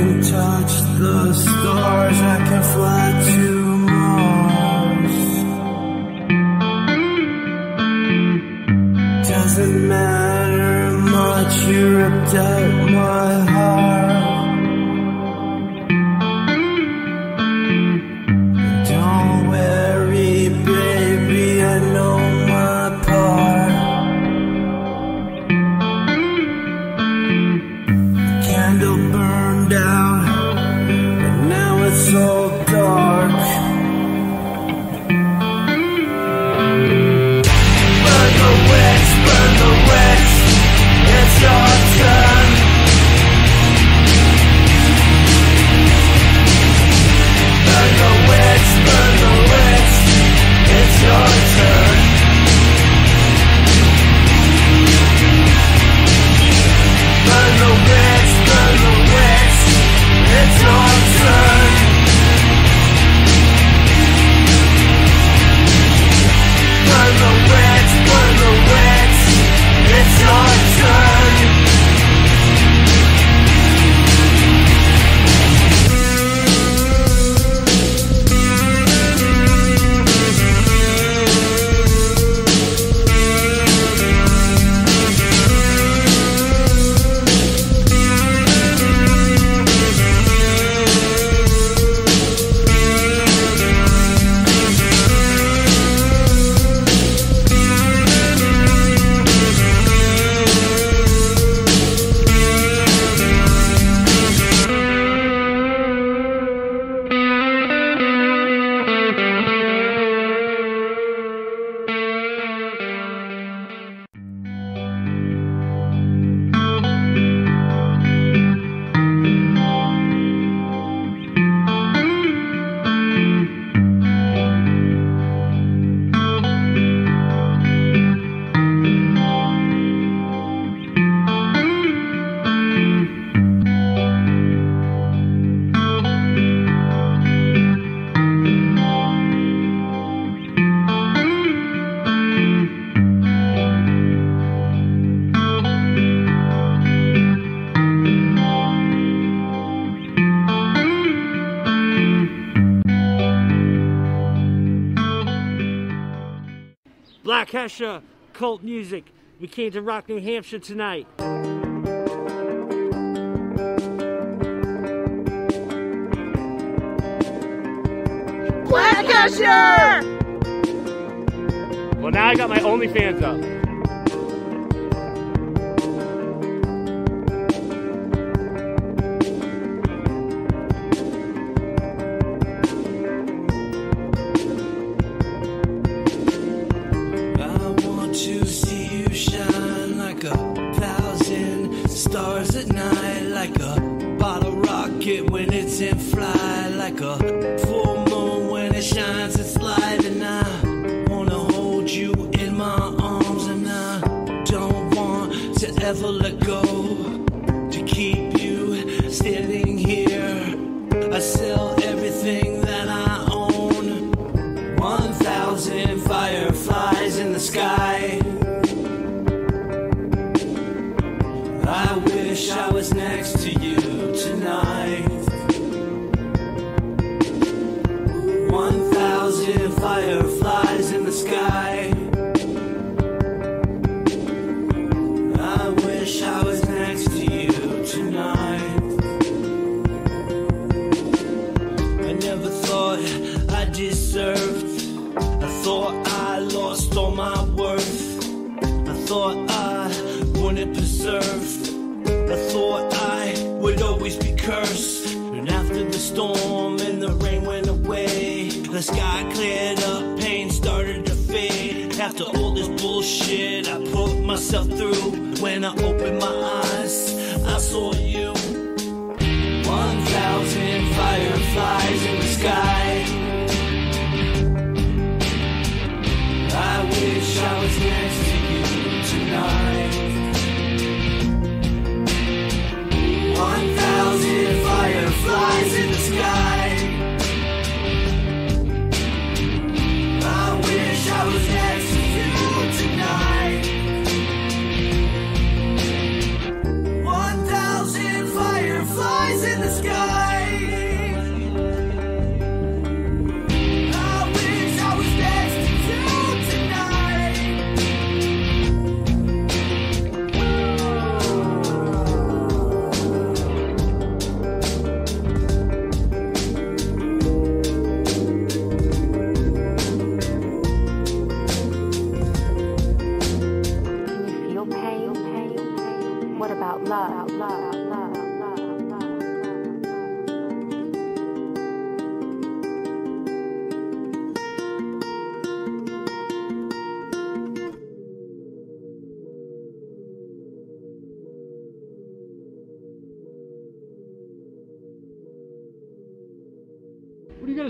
can touch the stars, I can fly to Mars. Doesn't matter much, you ripped out my heart. Don't worry, baby, I know my part. The candle burned out, and now it's all dark. Burn the witch, it's your turn. Burn the witch, it's your turn. Burn the witch, it's your turn. Burn the witch, it's your turn. Black Hesha, cult music. We came to rock New Hampshire tonight. Black Hesha! Well, now I got my OnlyFans up. Stars at night, like a bottle rocket when it's in flight, like a full moon when it shines its light. And I wanna hold you in my arms, and I don't want to ever let go. To keep you standing here, I sell everything that I own. 1,000 fireflies in the sky. I wish I was next to you tonight. 1,000 fireflies in the sky. I wish I was next to you tonight. I never thought I deserved. I thought I lost all my worth. I thought I wanted preserved. I thought I would always be cursed. And after the storm and the rain went away, the sky cleared up, pain started to fade. After all this bullshit I put myself through, when I opened my eyes, I saw you. 1,000 fireflies in the sky. I wish I was next to you tonight. 1,000 fireflies in the sky. I wish I was next to you tonight. 1,000 fireflies in the sky.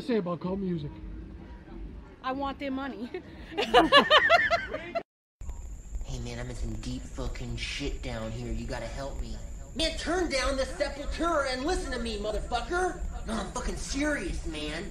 to say about cult music? I want their money. Hey man, I'm in some deep fucking shit down here. You gotta help me. Man, turn down the Sepultura and listen to me, motherfucker. No, I'm fucking serious, man.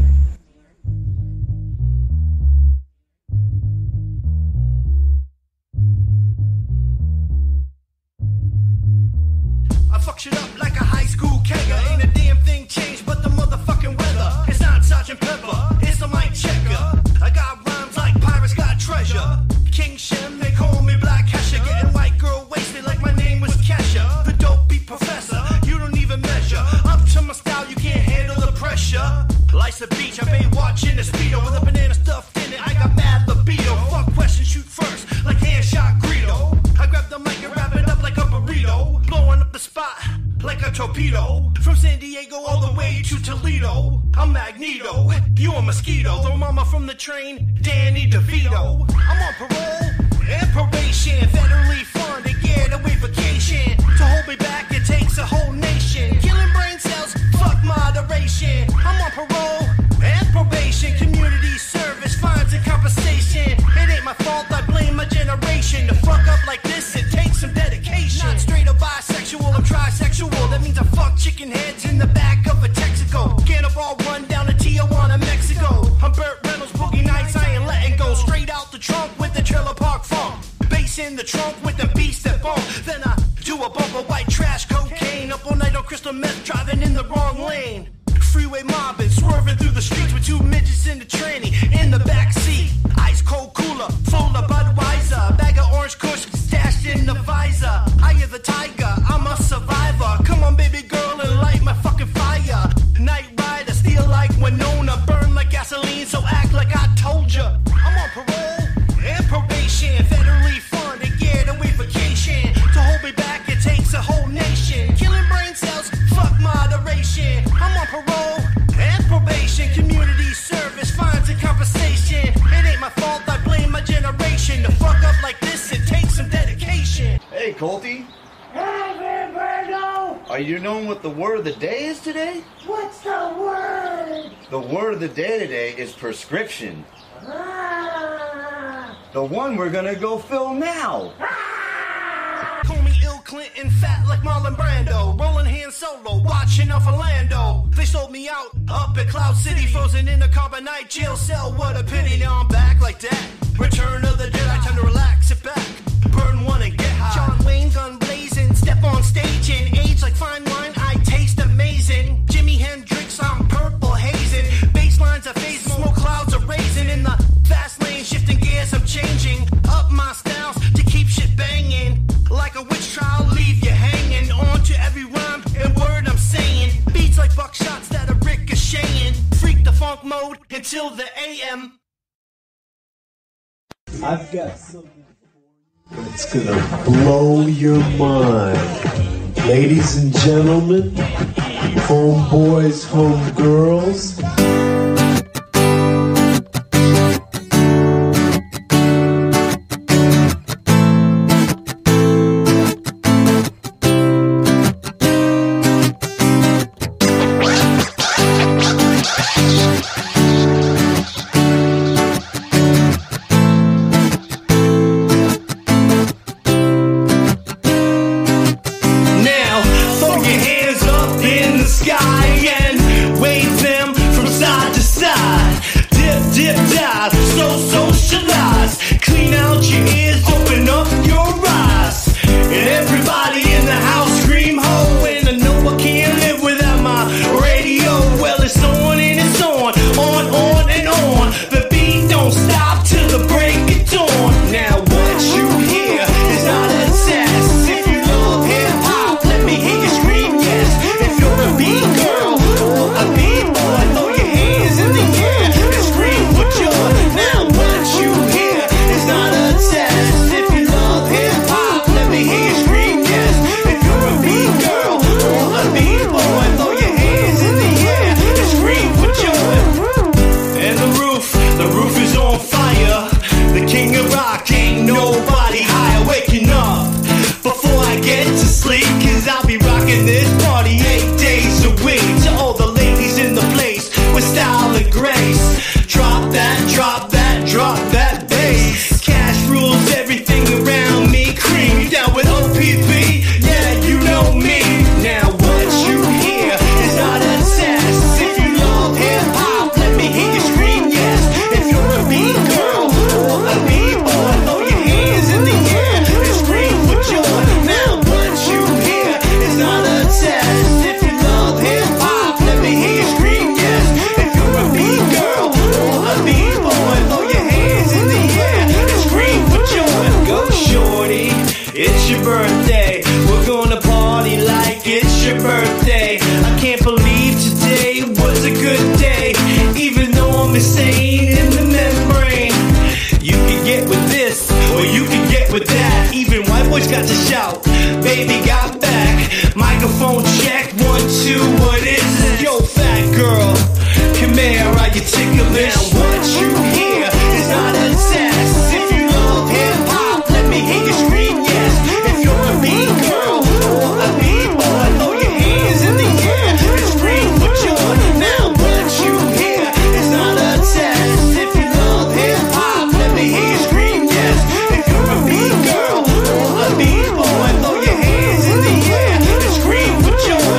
I fuck shit up like a high school kegger. Ain't a damn thing changed but the motherfucking weather. It's not Sgt. Pepper, it's a mic checker. I got rhymes like pirates got treasure. King Shem, they call me Black Kesha. Getting white girl wasted like my name was Kesha. The dope beat professor, you don't even measure up to my style, you can't handle the pressure. Life's a beach, I been watching the speedo with a banana stuffed in it. I got mad libido. Fuck question, shoot first like hand shot Greedo. I grab the mic and wrap it up like a burrito, blowing up the spot like a torpedo. From San Diego all the way to Toledo, I'm Magneto, you a mosquito. Throw mama from the train, Danny DeVito. I'm on parole and probation, federally funded getaway vacation. To hold me back, it takes a whole nation. Killing brain cells, fuck moderation. I'm on parole and probation, community service, fines and compensation. It ain't my fault, I blame my generation. To fuck up like this, it takes some dedication. Not straight or bisexual, I'm trisexual. That means I fuck chicken heads in the back of a Texaco. Cannonball run down to Tijuana, Mexico. I'm Burt Reynolds, Boogie Nights, I ain't letting go. Straight out the trunk with the trailer park funk. Bass in the trunk with the beast that bump. Then I do a bump of white trash cocaine. Up all night on crystal meth, driving in the wrong lane. Freeway mobbing, swerving through the streets with two midgets in the tranny in the back seat. Ice cold cooler, full of Budweiser. Bag of orange kush stashed in the visor. Eye of the tiger, I'm a survivor. Come on, baby girl, and light my fucking fire. Night rider, steal like Winona, burn like gasoline, so act like I told ya. I'm on parole and probation, federally funded getaway vacation. To hold me back, it takes a whole nation. Killing brain cells, fuck moderation. I'm on parole and probation, community service, fines and compensation. It ain't my fault, I blame my generation. To fuck up like this, it takes some dedication. Hey, Colty. Hey, Birdo! Are you knowing what the word of the day is today? What's the word? The word of the day today is prescription. Ah. The one we're gonna go fill now. Call me Ill Clinton, fat like Marlon Brando. Rolling hand solo, watching off Orlando. They sold me out up at Cloud City, frozen in a carbonite jail cell. What a pity, now I'm back like that. Return of the Jedi, time to relax, sit back. Burn one and get high. John Wayne, gun blazing, step on stage and age like fine wine, I taste amazing. Jimi Hendrix, I'm purple hazing. Basslines are phasing, smoke clouds are raising. In the fast lane, shifting gears, I'm changing up my styles to keep shit banging. Like a witch trial, leave you hanging on to every rhyme and word I'm saying. Beats like buckshots that are ricocheting. Freak the funk mode until the AM. I've got something that's gonna blow your mind. Ladies and gentlemen, homeboys, homegirls. Sky and wave them from side call it grace. Drop that bass. Cash rules everything around me. Cream, you down with OPP? Yeah, you know me. Now what you hear is not a test. If you love hip hop, let me hear you scream yes. If you're a beat girl or a beat boy, throw your hands in the air and scream for joy. Now what you hear is not a test. If you love hip hop, let me hear you scream yes. If you're a beat girl or a beat boy, throw your hands in the air and scream for joy. Go shorty, it's your birthday. We're gonna party like it's your birthday. I can't believe today was a good day, even though I'm insane in the membrane. You can get with this, or you can get with that. Even white boys got to shout, baby got back. Microphone check, 1, 2, what is it? Yo, fat girl, come here, are you ticklish? Now what you hear is not a test. If you love hip hop, let me hear you scream yes. If you're a beat girl or a beat boy, throw your hands in the air and scream for joy. Now what you hear is not a test. If you love hip hop, let me hear you scream yes. If you're a beat girl or a beat boy, throw your hands in the air and scream for joy.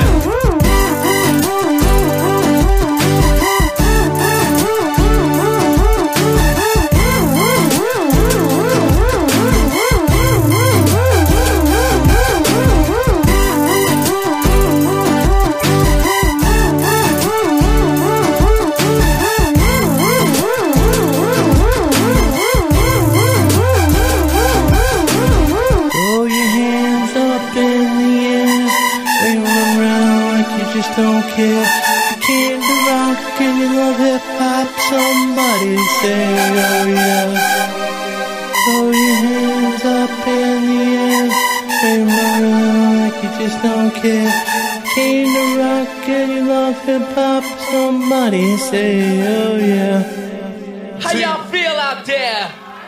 Throw your hands up in the air, wave around like you just don't care. You came to rock and you love hip hop, somebody say oh yeah. Throw your hands up in the air, wave around like you just don't care. You came to rock and you love hip hop, somebody say oh yeah. How y'all feel out there?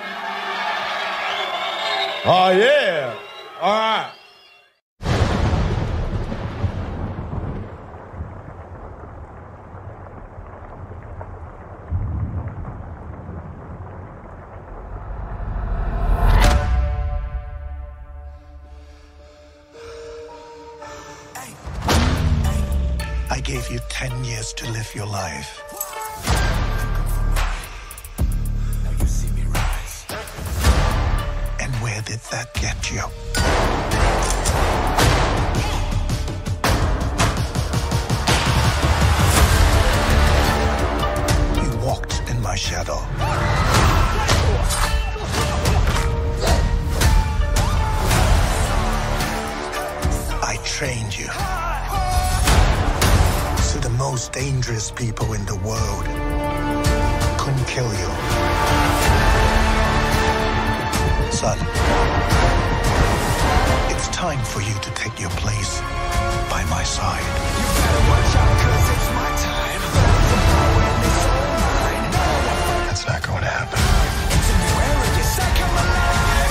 Oh, yeah. All right. I gave you 10 years to live your life. Now you see me rise. And where did that get you? You walked in my shadow. I trained you. So the most dangerous people in the world couldn't kill you. Son, it's time for you to take your place by my side. You better watch out, 'cause it's my time. The power in this soul mine. That's not going to happen. It's a new era, you say come alive.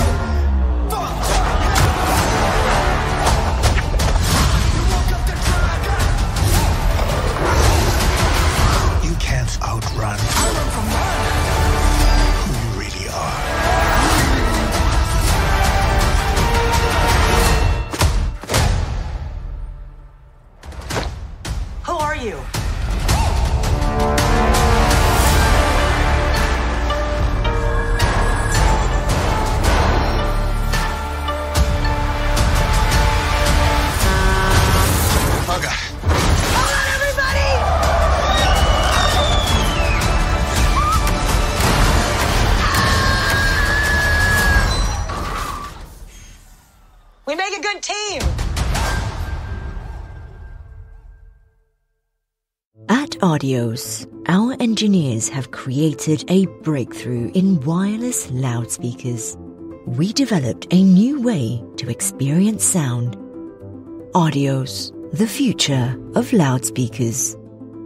You woke up the dragon. You can't outrun who you really are. Who are you? Hold on, everybody! We make a good team. At Audios, our engineers have created a breakthrough in wireless loudspeakers. We developed a new way to experience sound. Audios, the future of loudspeakers.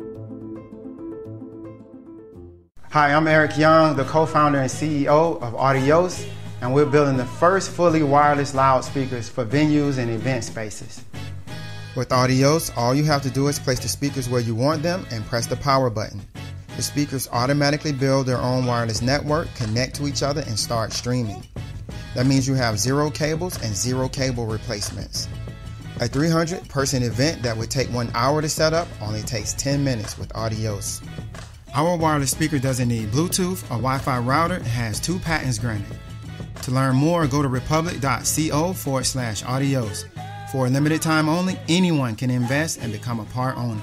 Hi, I'm Erik Young, the co-founder and CEO of Audios, and we're building the first fully wireless loudspeakers for venues and event spaces. With Audios, all you have to do is place the speakers where you want them and press the power button. The speakers automatically build their own wireless network, connect to each other, and start streaming. That means you have 0 cables and 0 cable replacements. A 300-person event that would take 1 hour to set up only takes 10 minutes with Audios. Our wireless speaker doesn't need Bluetooth or Wi-Fi router and has 2 patents granted. To learn more, go to republic.co/audios. For a limited time only, anyone can invest and become a part owner.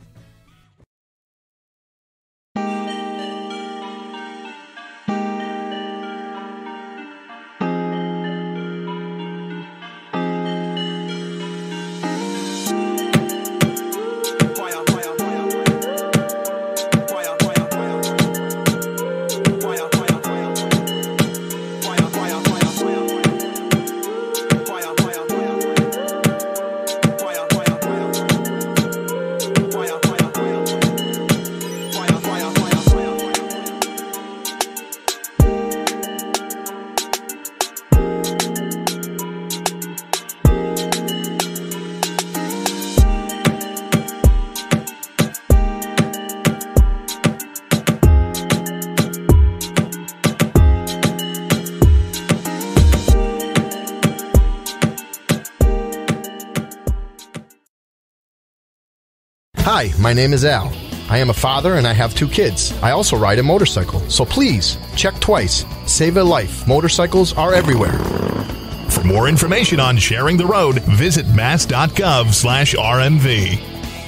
Hi, my name is Al. I am a father and I have 2 kids. I also ride a motorcycle. So please, check twice. Save a life. Motorcycles are everywhere. For more information on sharing the road, visit mass.gov/RMV.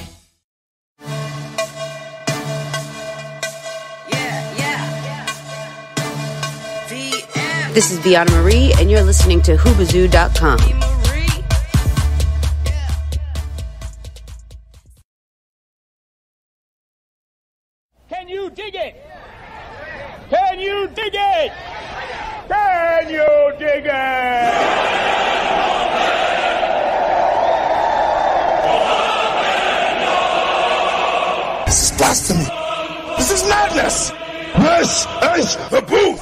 This is Veana Marie, and you're listening to Hoobazoo.com. Can you dig it? Can you dig it? Can you dig it? This is blasphemy. This is madness. This is the booth.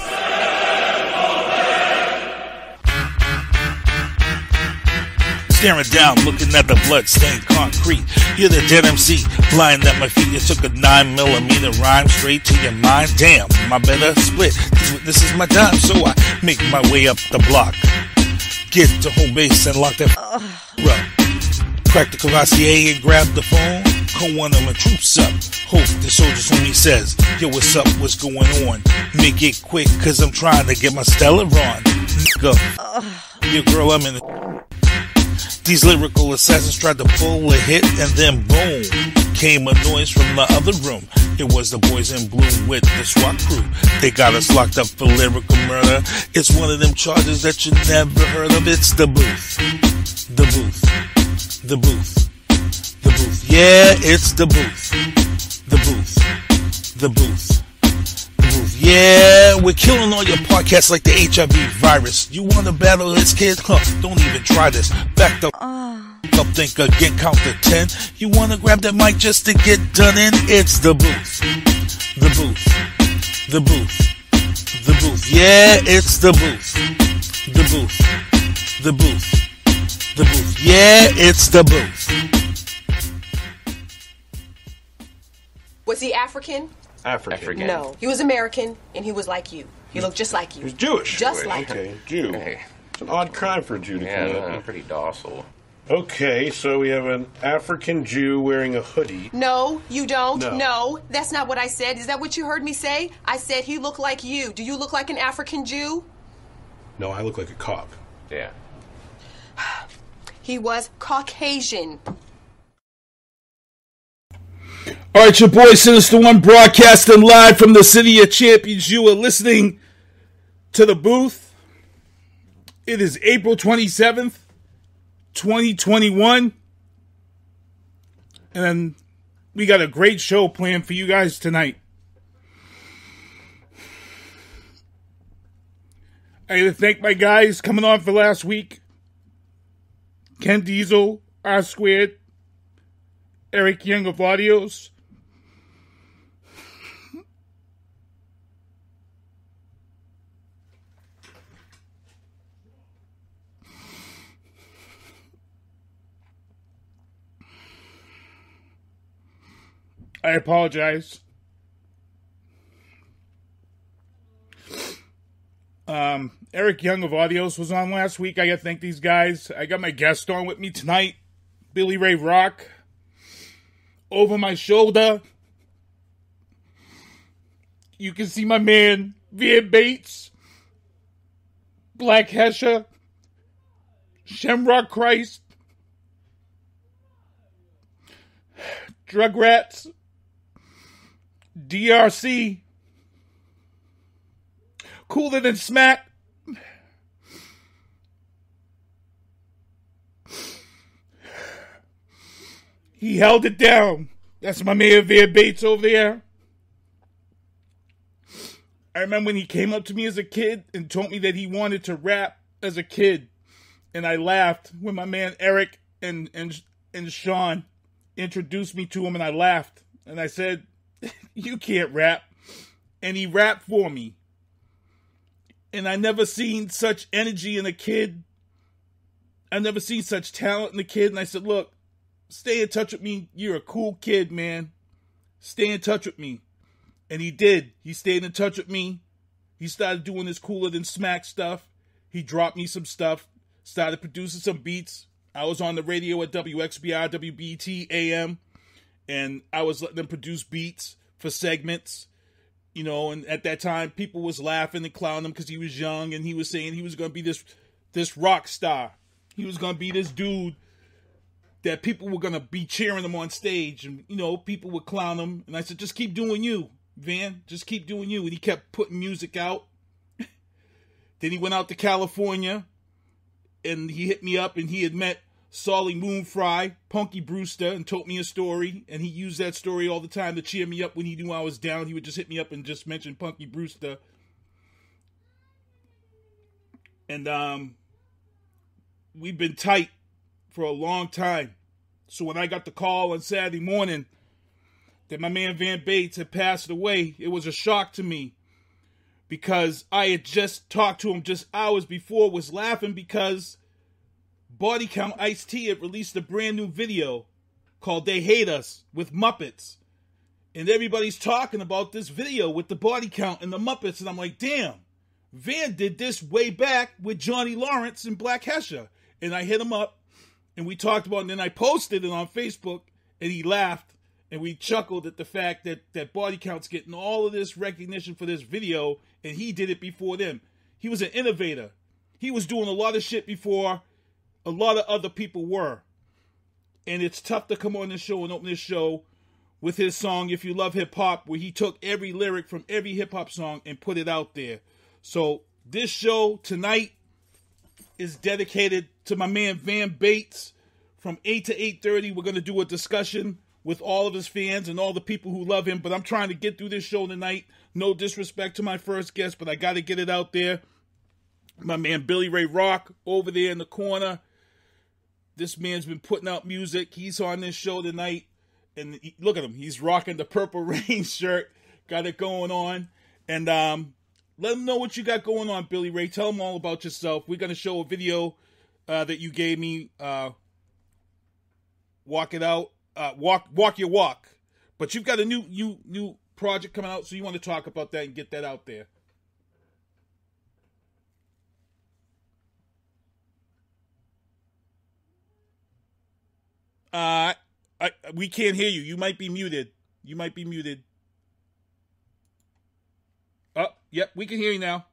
Staring down, looking at the blood-stained concrete. You're the dead MC, lying at my feet. You took a 9mm rhyme straight to your mind. Damn, my better split. This is my time, so I make my way up the block. Get to home base and lock that up. Crack the Cavassier and grab the phone. Call one of my troops up. Hope the soldier's homie says, yo, what's up, what's going on? Make it quick, cause I'm trying to get my Stella on. Nigga, your girl, I'm in the... These lyrical assassins tried to pull a hit, and then boom, came a noise from the other room. It was the boys in blue with the SWAT crew. They got us locked up for lyrical murder. It's one of them charges that you never heard of. It's the booth. The booth. The booth. The booth. Yeah, it's the booth. The booth. The booth. Yeah, we're killing all your podcasts like the HIV virus. You want to battle this kid? Huh, don't even try this. Back the up, think again, count to 10. You want to grab that mic just to get done in? It's the booth. The booth. The booth. The booth. Yeah, it's the booth. The booth. The booth. The booth. Yeah, it's the booth. Was he African? African. No. He was American, and he was like you. He looked just like you. He was Jewish. Just like you. Okay, Jew. Okay. It's an odd crime for a Jew to commit. Yeah, pretty docile. Okay, so we have an African Jew wearing a hoodie. No, you don't. No. No, that's not what I said. Is that what you heard me say? I said he looked like you. Do you look like an African Jew? No, I look like a cop. Yeah. He was Caucasian. All right, your boy Sinister One broadcasting live from the City of Champions. You are listening to The Booth. It is April 27th, 2021. And we got a great show planned for you guys tonight. I got to thank my guys coming on for last week. Ken Diesel, R Squared, Erik Young of Audios. I apologize. Erik Young of Audios was on last week. I got to thank these guys. I got my guest on with me tonight, Billy Ray Rock. Over my shoulder, you can see my man, Van Bates, Black Hesha, Shamrock Christ, Drug Rats, DRC, Cooler Than Smack, he held it down. That's my man Van Bates over there. I remember when he came up to me as a kid and told me that he wanted to rap as a kid. And I laughed when my man Erik and Sean introduced me to him, and I laughed. And I said, you can't rap. And he rapped for me. And I never seen such energy in a kid. I never seen such talent in a kid. And I said, look, stay in touch with me. You're a cool kid, man. Stay in touch with me. And he did. He stayed in touch with me. He started doing his Cooler Than Smack stuff. He dropped me some stuff. Started producing some beats. I was on the radio at WXBR, WBT, AM. And I was letting them produce beats for segments. You know, and at that time, people was laughing and clowning him because he was young. And he was saying he was going to be this rock star. He was going to be this dude that people were going to be cheering him on stage. And, you know, people would clown him. And I said, just keep doing you, Van. Just keep doing you. And he kept putting music out. Then he went out to California. And he hit me up. And he had met Solly Moonfry, Punky Brewster, and told me a story. And he used that story all the time to cheer me up when he knew I was down. He would just hit me up and just mention Punky Brewster. And we've been tight for a long time. So when I got the call on Saturday morning that my man Van Bates had passed away, it was a shock to me because I had just talked to him just hours before, was laughing because Body Count Ice-T had released a brand new video called They Hate Us with Muppets. And everybody's talking about this video with the Body Count and the Muppets. And I'm like, damn, Van did this way back with Johnny Lawrence and Black Hesha. And I hit him up. And we talked about it, and then I posted it on Facebook, and he laughed, and we chuckled at the fact that Body Count's getting all of this recognition for this video, and he did it before them. He was an innovator. He was doing a lot of shit before a lot of other people were. And it's tough to come on this show and open this show with his song, If You Love Hip Hop, where he took every lyric from every hip hop song and put it out there. So this show tonight is dedicated to my man Van Bates. From 8 to 8:30, we're going to do a discussion with all of his fans and all the people who love him. But I'm trying to get through this show tonight. No disrespect to my first guest, but I got to get it out there. My man Billy Ray Rock over there in the corner. This man's been putting out music. He's on this show tonight. And look at him. He's rocking the Purple Rain shirt. Got it going on. And let them know what you got going on, Billy Ray. Tell them all about yourself. We're going to show a video that you gave me. Walk It Out. Walk Your Walk. But you've got a new project coming out, so you want to talk about that and get that out there. We can't hear you. You might be muted. Oh, yep, we can hear you now.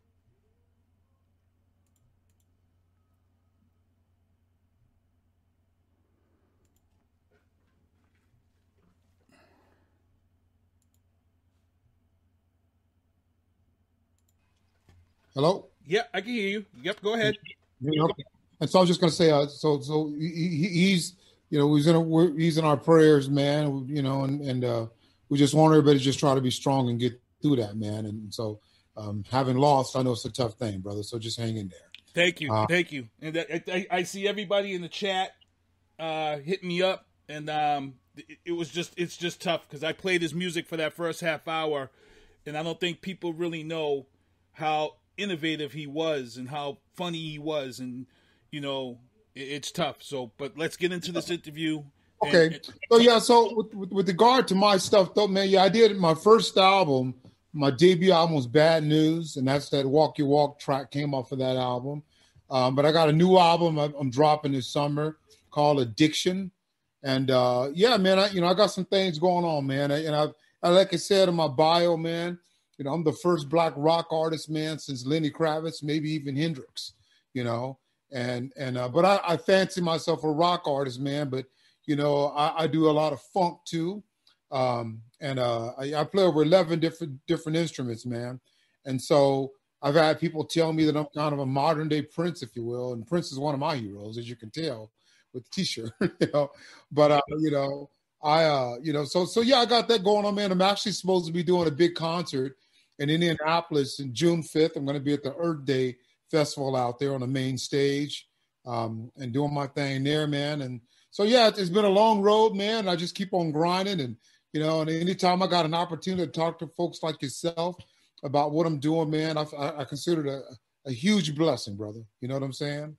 Hello? Yeah, I can hear you. Yep, go ahead. And so I was just going to say, so he's, you know, he's in our prayers, man. You know, and we just want everybody to just try to be strong and get through that, man. And so, having lost, I know it's a tough thing, brother. So just hang in there. Thank you. And I see everybody in the chat hitting me up, and it's just tough because I played his music for that first half hour, and I don't think people really know how innovative he was and how funny he was, and you know it's tough. So, but let's get into this interview. Okay. So with regard to my stuff, though, man, I did my first album My debut album was Bad News, and that's that Walk Your Walk track came off of that album. But I got a new album I'm dropping this summer called Addiction. And yeah, man, I got some things going on, man. I like I said in my bio, man, I'm the first Black rock artist, man, since Lenny Kravitz, maybe even Hendrix, but I fancy myself a rock artist, man. But I do a lot of funk too, I play over 11 different instruments, man. And so I've had people tell me that I'm kind of a modern day Prince, if you will, and Prince is one of my heroes, as you can tell with the T-shirt, But so yeah, I got that going on, man. I'm actually supposed to be doing a big concert in Indianapolis in June 5th. I'm going to be at the Earth Day Festival out there on the main stage, and doing my thing there, man. And so yeah, it's been a long road, man. I just keep on grinding, and and anytime I got an opportunity to talk to folks like yourself about what I'm doing, man, I consider it a huge blessing, brother. You know what I'm saying?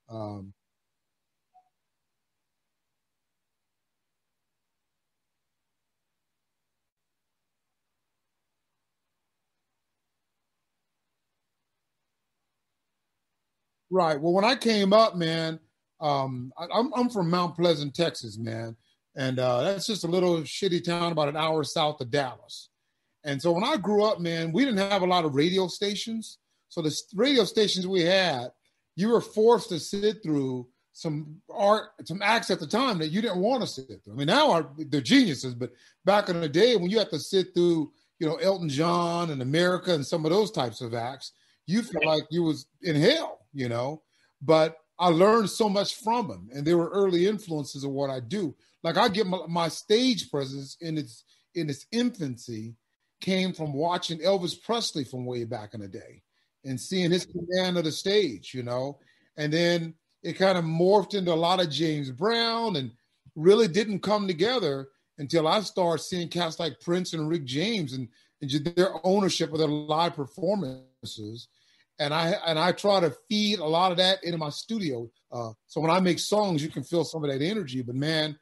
Right. Well, when I came up, man, I'm from Mount Pleasant, Texas, man, and that's just a little shitty town about an hour south of Dallas. And so when I grew up, man, we didn't have a lot of radio stations. So the radio stations we had, you were forced to sit through some acts at the time that you didn't want to sit through. I mean, now they're geniuses, but back in the day when you had to sit through, Elton John and America and some of those types of acts, you felt like you was in hell, but I learned so much from them, and they were early influences of what I do. Like I get my stage presence in its infancy came from watching Elvis Presley from way back in the day and seeing his command of the stage, and then it kind of morphed into a lot of James Brown and really didn't come together until I started seeing cats like Prince and Rick James and just their ownership of their live performances. And I try to feed a lot of that into my studio. So when I make songs, you can feel some of that energy. But man,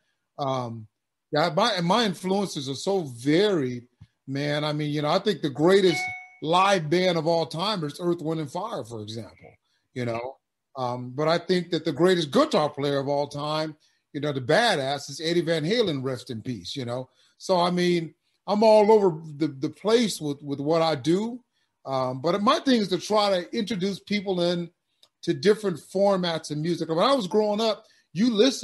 my influences are so varied, man. I mean, I think the greatest live band of all time is Earth, Wind, and Fire, for example. But I think that the greatest guitar player of all time, the badass, is Eddie Van Halen, rest in peace. So I mean, I'm all over the place with what I do. But my thing is to try to introduce people in to different formats of music. When I was growing up, you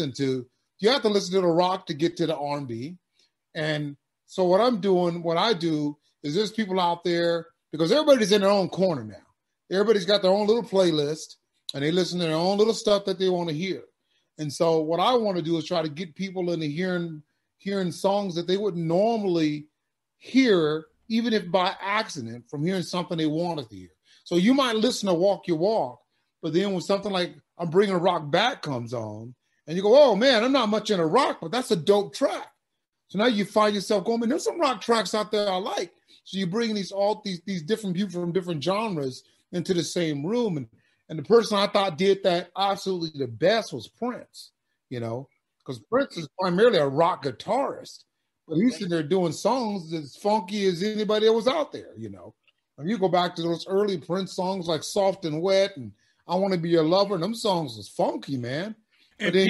have to listen to the rock to get to the R&B. And so what I do is there's people out there, because everybody's in their own corner now. Everybody's got their own little playlist, and they listen to their own little stuff that they want to hear. And so what I want to do is try to get people into hearing songs that they wouldn't normally hear, even if by accident, from hearing something they wanted to hear. So you might listen to Walk Your Walk, but then when something like I'm Bringing Rock Back comes on, and you go, oh man, I'm not much into rock, but that's a dope track. So now you find yourself going, man, there's some rock tracks out there I like. So you bring these different people from different genres into the same room. And the person I thought did that absolutely the best was Prince, because Prince is primarily a rock guitarist. But he's sitting there doing songs as funky as anybody that was out there, And you go back to those early Prince songs like Soft and Wet and I Want to Be Your Lover, and them songs was funky, man. And but then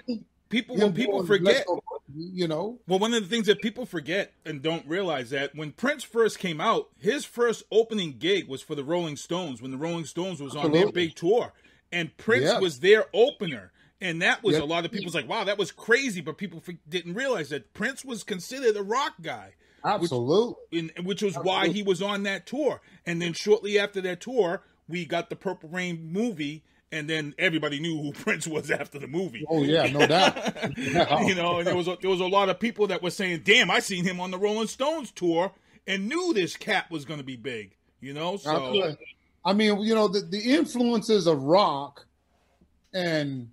people forget, Well, one of the things that people forget and don't realize that when Prince first came out, his first opening gig was for the Rolling Stones when the Rolling Stones was on their big tour. And Prince was their opener. And that was a lot of people's like, wow, that was crazy. But people didn't realize that Prince was considered a rock guy. Absolutely. Which was why he was on that tour. And then shortly after that tour, we got the Purple Rain movie. And then everybody knew who Prince was after the movie. Oh, yeah, no doubt. And there was a lot of people that were saying, damn, I seen him on the Rolling Stones tour and knew this cat was going to be big, So, I mean, the influences of rock and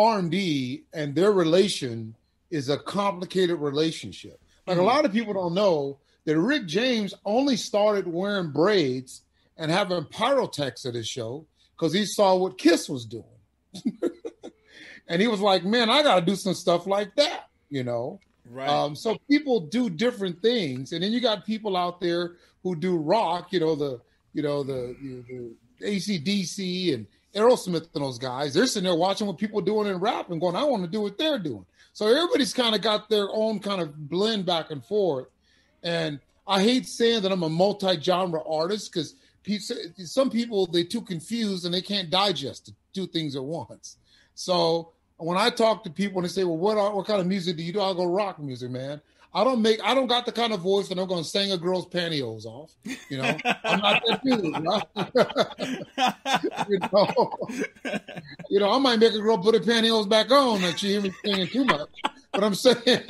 R&B and their relation is a complicated relationship. Like a lot of people don't know that Rick James only started wearing braids and having pyrotechs at his show because he saw what Kiss was doing. And he was like, man, I got to do some stuff like that, Right. So people do different things, and then you got people out there who do rock. The AC/DC and Aerosmith and those guys. They're sitting there watching what people are doing in rap and going, I want to do what they're doing. So everybody's kind of got their own kind of blend back and forth. And I hate saying that I'm a multi-genre artist because some people, they're too confused and they can't digest two things at once. So when I talk to people and they say, well, what kind of music do you do? I'll go rock music, man. I don't got the kind of voice that I'm going to sing a girl's pantyhose off. I'm not that dude. I might make a girl put her pantyhose back on if she hear me singing too much. But I'm saying,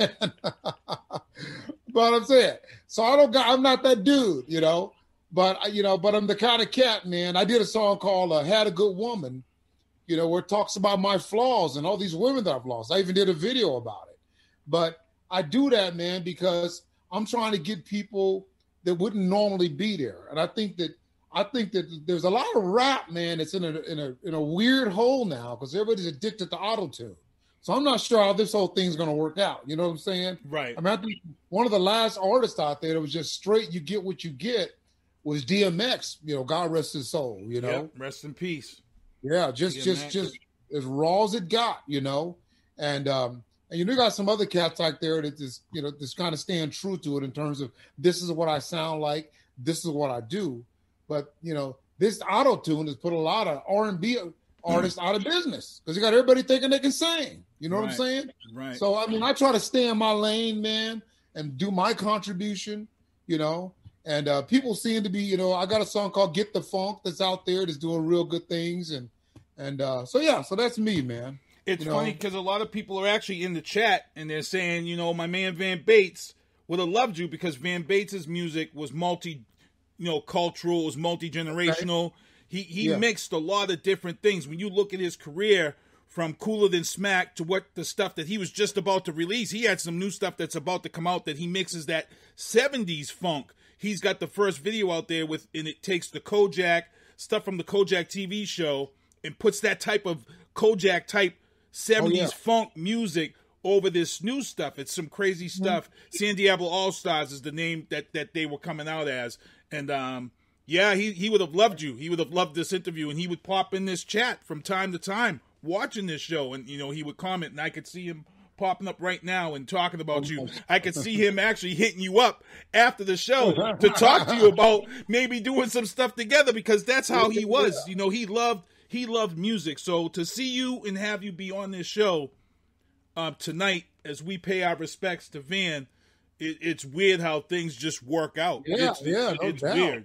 so I'm not that dude, but I'm the kind of cat, man. I did a song called Had a Good Woman, where it talks about my flaws and all these women that I've lost. I even did a video about it. But I do that, man, because I'm trying to get people that wouldn't normally be there. And I think that there's a lot of rap, man, that's in a weird hole now because everybody's addicted to auto-tune. So I'm not sure how this whole thing's going to work out. You know what I'm saying? Right. I think one of the last artists out there that was just straight, you get what you get, was DMX. God rest his soul. Yep, rest in peace. Yeah, just as raw as it got. And you got some other cats out there that just kind of stand true to it in terms of this is what I sound like, this is what I do. But this auto-tune has put a lot of R&B artists out of business because you got everybody thinking they can sing. You know what I'm saying? Right. So I try to stay in my lane, man, and do my contribution. And people seem to be, I got a song called "Get the Funk" that's out there that's doing real good things, and so that's me, man. It's funny because a lot of people are actually in the chat and they're saying, my man Van Bates would have loved you because Van Bates' music was cultural, it was multi-generational. Okay. He mixed a lot of different things. When you look at his career from Cooler Than Smack to the stuff that he was just about to release, he had some new stuff that's about to come out that he mixes that 70s funk. He's got the first video out there and it takes the Kojak, stuff from the Kojak TV show and puts that type of Kojak type 70s funk music over this new stuff. It's some crazy stuff. San Diablo All-Stars is the name that they were coming out as. And he would have loved you. He would have loved this interview, and he would pop in this chat from time to time watching this show, and he would comment, and I could see him popping up right now and talking about you. I could see him actually hitting you up after the show to talk to you about maybe doing some stuff together because that's how he was. He loved music. So to see you and have you be on this show tonight as we pay our respects to Van, it's weird how things just work out. Yeah, it's weird.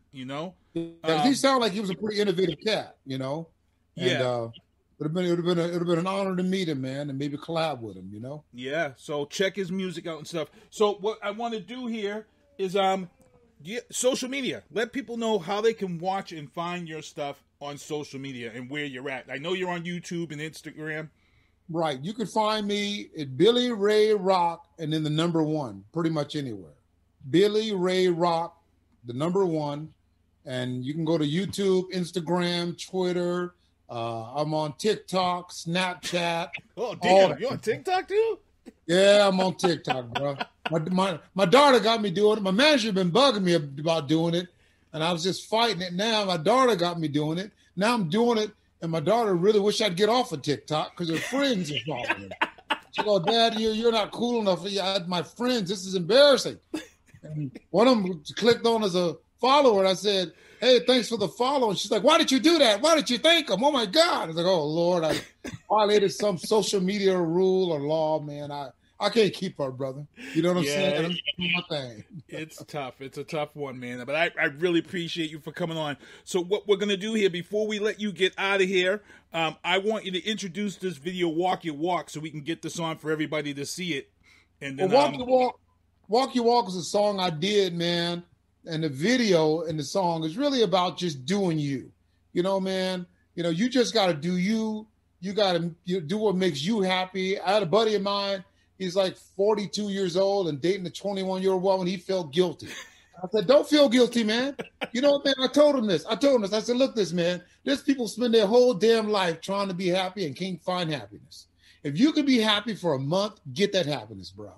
He sounded like he was a pretty innovative cat, And, it would have been an honor to meet him, man, and maybe collab with him, Yeah. So check his music out and stuff. So what I want to do here is social media. Let people know how they can watch and find your stuff on social media and where you're at. I know you're on YouTube and Instagram. Right. You can find me at Billy Ray Rock and then the number 1, pretty much anywhere. Billy Ray Rock, the number 1. And you can go to YouTube, Instagram, Twitter. I'm on TikTok, Snapchat. Oh, damn. You on TikTok too? Yeah, I'm on TikTok, bro. My daughter got me doing it. My manager been bugging me about doing it. And I was just fighting it. Now my daughter got me doing it. Now I'm doing it. And my daughter really wish I'd get off of TikTok because her friends are following it. She goes, Dad, you're not cool enough for my friends. This is embarrassing. And one of them clicked on as a follower. And I said, hey, thanks for the follow. And she's like, why did you do that? Why did you thank him? Oh, my God. I was like, oh, Lord, I violated some social media rule or law, man. I can't keep her, brother. You know what I'm saying? I'm doing my thing. It's tough. It's a tough one, man. But I really appreciate you for coming on. So what we're going to do here, before we let you get out of here, I want you to introduce this video, Walk Your Walk, so we can get this on for everybody to see it. And then, Walk Your Walk is a song I did, man. And the video and the song is really about just doing you. Man, you just got to do you. You got to do what makes you happy. I had a buddy of mine. He's like 42 years old and dating a 21-year-old woman. He felt guilty. I said, don't feel guilty, man. Man, I told him this. I said, look, man, there's people spend their whole damn life trying to be happy and can't find happiness. If you could be happy for a month, get that happiness, bro.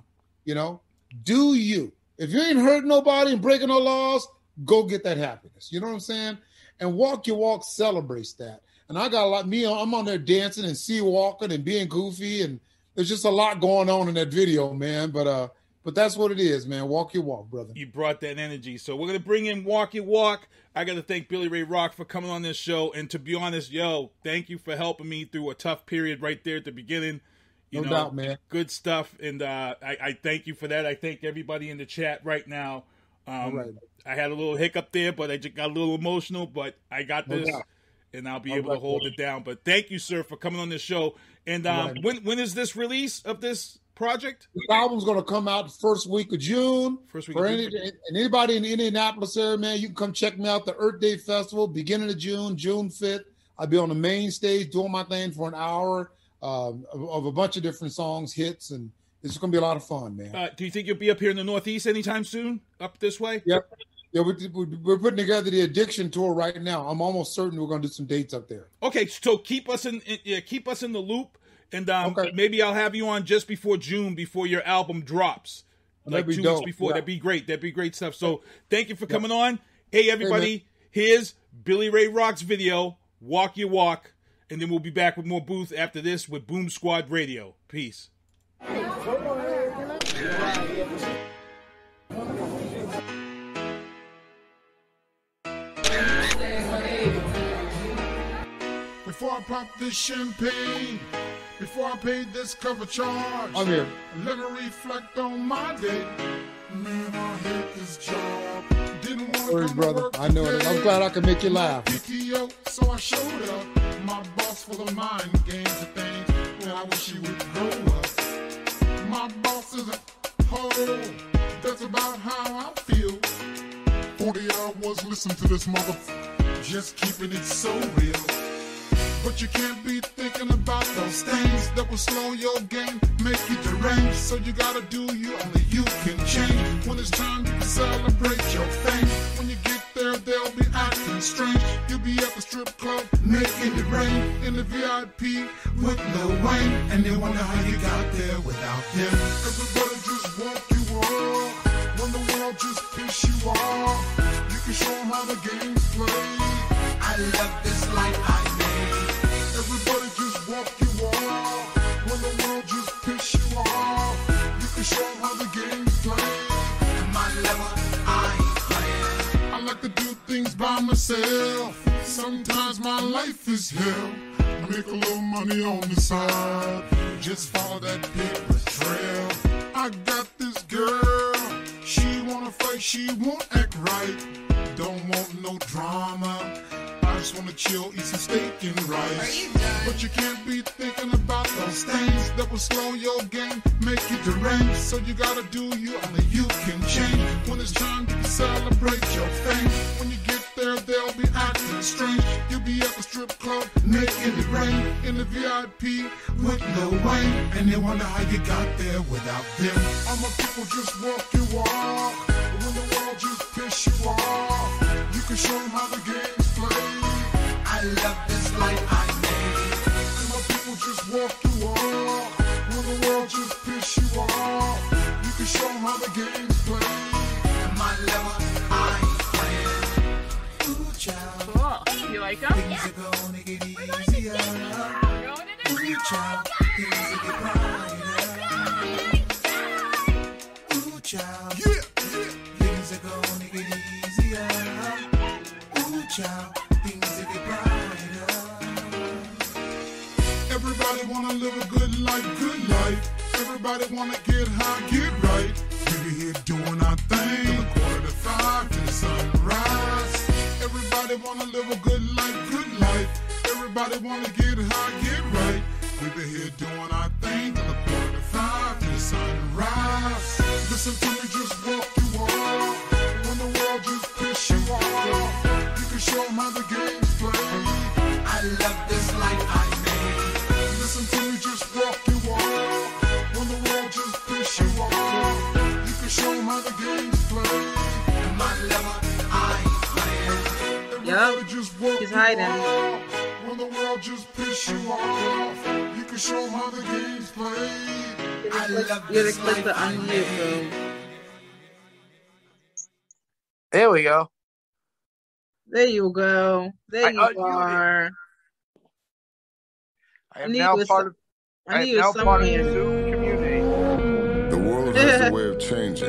You know, do you. If you ain't hurting nobody and breaking no laws, go get that happiness. You know what I'm saying? And Walk Your Walk celebrates that. And I got a lot, I'm on there dancing and sea walking and being goofy, and there's just a lot going on in that video, man. But that's what it is, man. Walk your walk, brother. You brought that energy. So we're going to bring in Walk Your Walk. I got to thank Billy Ray Rock for coming on this show. And to be honest, thank you for helping me through a tough period right there at the beginning. No doubt, man. Good stuff. And I thank you for that. I thank everybody in the chat right now. All right. I had a little hiccup there, but I just got a little emotional. But I got this, and I'll be able to hold it down. But thank you, sir, for coming on the show. And when is this release of this project? The album's going to come out the first week of June. And anybody in the Indianapolis area, man, you can come check me out. The Earth Day Festival, beginning of June, June 5th. I'll be on the main stage doing my thing for an hour of a bunch of different songs, hits, and it's going to be a lot of fun, man. Do you think you'll be up here in the Northeast anytime soon, up this way? Yep. Yeah, we're putting together the Addiction Tour right now. I'm almost certain we're going to do some dates up there. Okay, so keep us in the loop, and maybe I'll have you on just before June, before your album drops, like 2 weeks before. Yeah. That'd be great stuff. So thank you for coming on. Hey, everybody, here's Billy Ray Rock's video, Walk Your Walk, and then we'll be back with more Booth after this with Boom Squad Radio. Peace. Before I pop this champagne, before I pay this cover charge, I'm here. Let me reflect on my day. Man, I hate this job. Didn't want to come brother. to work I know it. I'm glad I can make you laugh. PTO, so I showed up. My boss full of mind games and things. Well, I wish he would grow up. My boss is a hoe. That's about how I feel. 40 hours, listen to this mother. Just keeping it so real. But you can't be thinking about those things that will slow your game, make you deranged. So you gotta do you, only you can change. When it's time to celebrate your fame, when you get there, they'll be acting strange. You'll be at the strip club, making it rain, in the VIP with Lil Wayne, and they wonder how you got there without them. Everybody just walk you off, when the world just piss you off. You can show them how the game's played. I love this life I made. Everybody just walk you off, when the world just piss you off. You can show them how the game's played. At my level, I ain't playing. I like to do things by myself. Sometimes my life is hell. I make a little money on the side, just follow that paper trail. I got this girl, she wanna fight, she won't act right. Don't want no drama, I just wanna chill, eat some steak and rice. But you can't be thinking about those things that will slow your game, make you deranged. So you gotta do you, only you can change. When it's time to celebrate your fame, when you get there, they'll be acting strange. You'll be at the strip club, making it rain, in the VIP with Lil Wayne, and they wonder how you got there without them. All my people just walk you off, when the world just piss you off. You can show them how the game's played. I love this life I made. And my people just walk you off, when the world just piss you off. You can show them how the game's played. At my level, I ain't playing. Ooh, child. Cool. You like them? Things are gonna get easier. Ooh, child. Things are get brighter. Ooh, child. Yeah. Things are gonna get easier. Ooh, child. Things are get brighter. Everybody wanna live a good life, good life. Everybody wanna get high, get right. We be here doing our thing, 4:45 to the sunrise. Everybody wanna live a good life, good life. Everybody wanna get high, get right. We be here doing our thing till 4:45 to the sunrise. Listen to me, just walk you off, when the world just piss you off. You can show them how the game's played. I love this life I made. Listen to me, just walk you off, when the world just piss you off. You can show them how the game's played. At my level, I ain't playing. Everybody just walk he's you hiding. off, when the world just piss you off. You can show them how the game's played. You gotta click the unmute, bro. There we go. There you go. There you are. I am now part of the Zoom community. The world has a way of changing.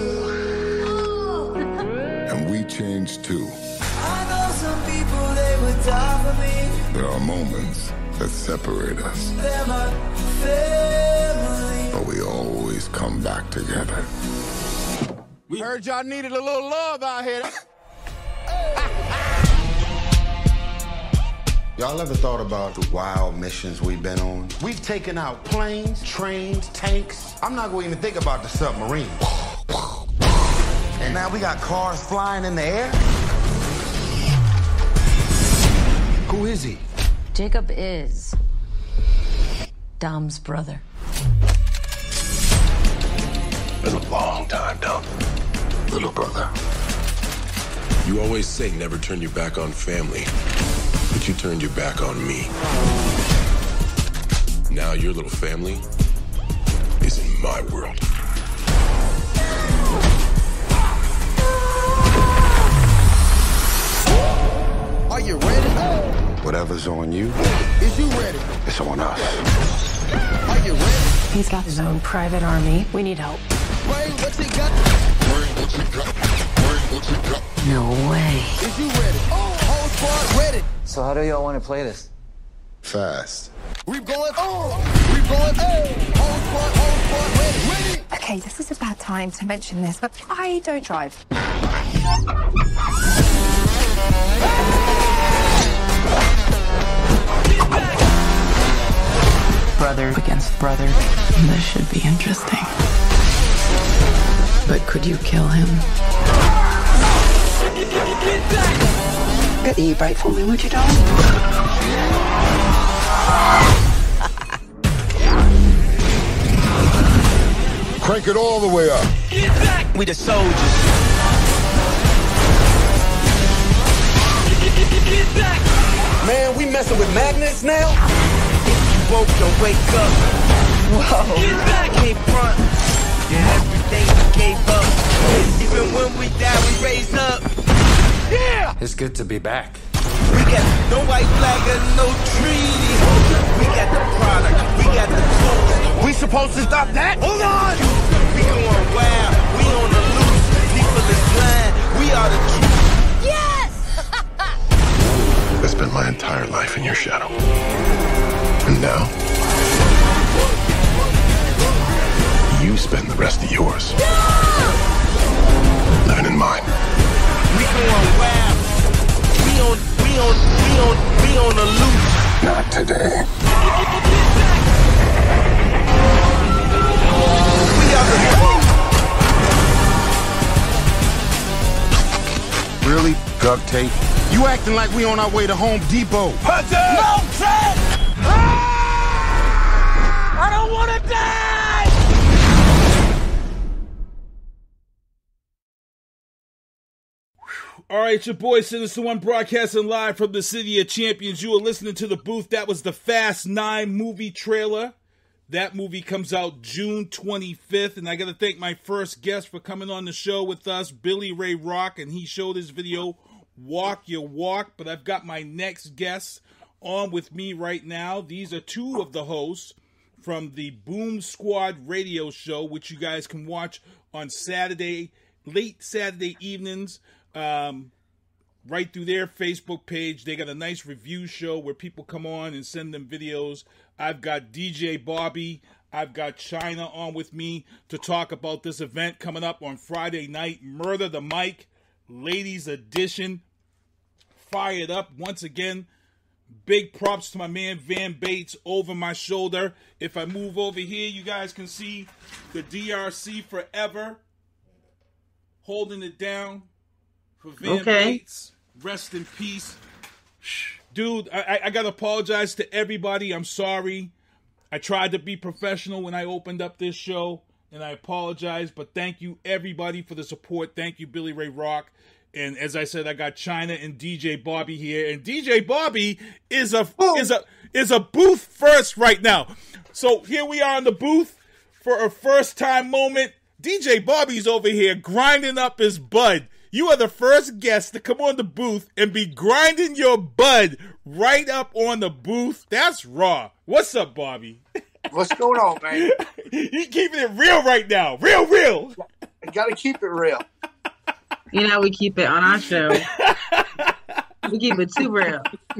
And we change too. I know some people, they would die for me. There are moments that separate us. They're my family. But we always come back together. We heard y'all needed a little love out here. Y'all ever thought about the wild missions we've been on? We've taken out planes, trains, tanks. I'm not going to even think about the submarine. And now we got cars flying in the air? Who is he? Jacob is Dom's brother. Been a long time, Dom. Little brother. You always say never turn your back on family, but you turned your back on me. Now your little family is in my world. Are you ready? Whatever's on you, Is you ready? it's on us. Are you ready? He's got his own private army. We need help. Bring what you got. No way. Is you ready? Whole squad ready. So how do y'all want to play this? Fast. We going whole squad ready. Okay, this is a bad time to mention this, but I don't drive. Brother against brother. This should be interesting. But could you kill him? Get the e-brake for me, would you, darling? Crank it all the way up. We the soldiers. Man, we messing with magnets now? Woke to wake up. Whoa. Came front. Yeah, everything we gave up. Even when we die, we raise up. Yeah! It's good to be back. We got no white flag and no treaty. We got the product. We got the tools. We supposed to stop that? Hold on! We going wild. We on the loose. People is blind. We are the truth. Yes! I spent my entire life in your shadow. And now, you spend the rest of yours living in mine. We going wild. We on the loose. Not today. We are the truth. Really? Duct tape? You acting like we on our way to Home Depot. Hunter! No, Trent! I don't want to die! All right, it's your boy Sinister One broadcasting live from the City of Champions. You are listening to The Booth. That was the Fast 9 movie trailer. That movie comes out June 25th, and I got to thank my first guest for coming on the show with us, Billy Ray Rock, and he showed his video, Walk Your Walk, but I've got my next guest on with me right now. These are two of the hosts from the Boomsquad radio show, which you guys can watch on Saturday, late Saturday evenings, right through their Facebook page. They got a nice review show where people come on and send them videos. I've got DJ Bobby, I've got China on with me to talk about this event coming up on Friday night, Murder the Mic, Ladies Edition. Fired up once again. Big props to my man Van Bates over my shoulder. If I move over here, you guys can see the DRC forever holding it down for Van Bates. Rest in peace. Dude, I got to apologize to everybody. I'm sorry. I tried to be professional when I opened up this show, and I apologize. But thank you, everybody, for the support. Thank you, Billy Ray Rock. And as I said, I got China and DJ Bobby here. And DJ Bobby is a booth first right now. So here we are in the booth for a first-time moment, DJ Bobby's over here grinding up his bud. You are the first guest to come on the booth and be grinding your bud right up on the booth. That's raw. What's up, Bobby? What's going on, man? You keeping it real right now. Real. I gotta keep it real. You know, we keep it on our show. We keep it too real.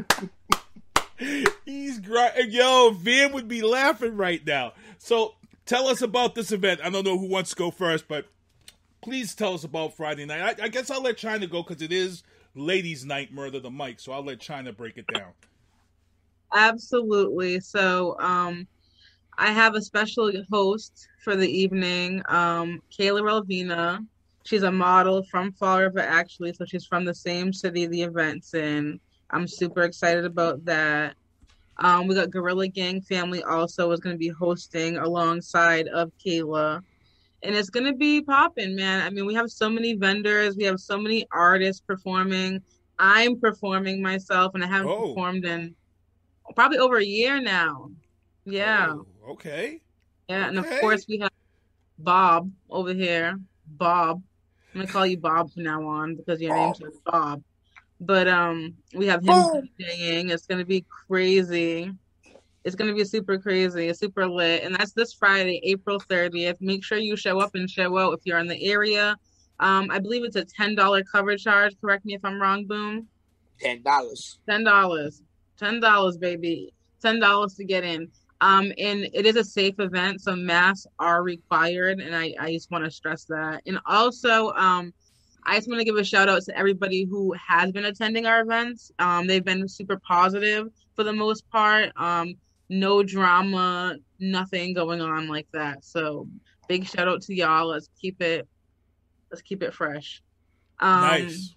He's grinding. Yo, Van would be laughing right now. So tell us about this event. I don't know who wants to go first, but please tell us about Friday night. I guess I'll let China go because it is ladies' night, Murder the Mic. So I'll let China break it down. Absolutely. So I have a special host for the evening, Kayla Veana. She's a model from Fall River, actually. So she's from the same city the event's in. I'm super excited about that. We got Gorilla Gang Family also is going to be hosting alongside of Kayla. And it's going to be popping, man. I mean, we have so many vendors. We have so many artists performing. I'm performing myself, and I haven't performed in probably over a year now. Yeah. Oh, okay. Yeah, and of course we have Bob over here. Bob. I'm going to call you Bob from now on because your name's Bob. But we have him DJing. It's going to be crazy. It's going to be super crazy. It's super lit. And that's this Friday, April 30th. Make sure you show up and show out if you're in the area. I believe it's a $10 cover charge. Correct me if I'm wrong, Boom. $10. $10, baby. $10 to get in. And it is a safe event, so masks are required. And I just want to stress that. And also, I just want to give a shout out to everybody who has been attending our events. They've been super positive for the most part. No drama, nothing going on like that. So big shout out to y'all. Let's keep it fresh. Nice.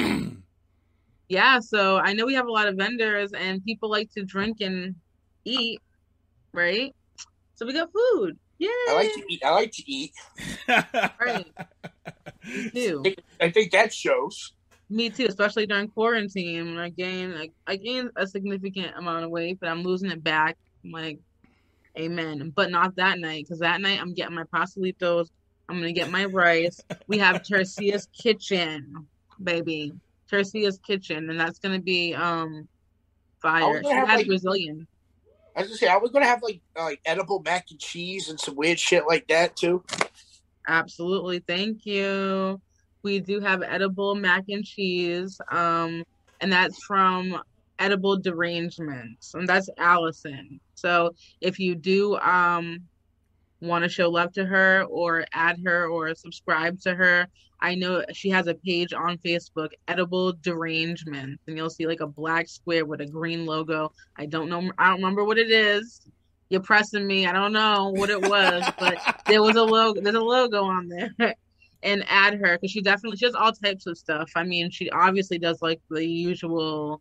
Yeah, so I know we have a lot of vendors and people like to drink and eat, right? So we got food. Yeah. I like to eat. Right. Me too. I think that shows. Me too, especially during quarantine. I gained a significant amount of weight, but I'm losing it back. I'm like, amen. But not that night, because that night I'm getting my pastelitos. I'm gonna get my rice. We have Tercia's Kitchen, baby. Tercia's Kitchen, and that's gonna be fire. She has Brazilian. I was gonna say, are we gonna have like edible mac and cheese and some weird shit like that too? Absolutely, thank you. We do have edible mac and cheese, and that's from Edible Derangements, and that's Allison. So if you do want to show love to her or add her or subscribe to her, I know she has a page on Facebook, Edible Derangements, and you'll see like a black square with a green logo. I don't remember what it is. You're pressing me. I don't know what it was, but there was a logo. There's a logo on there. And add her because she does all types of stuff. I mean, she obviously does like the usual,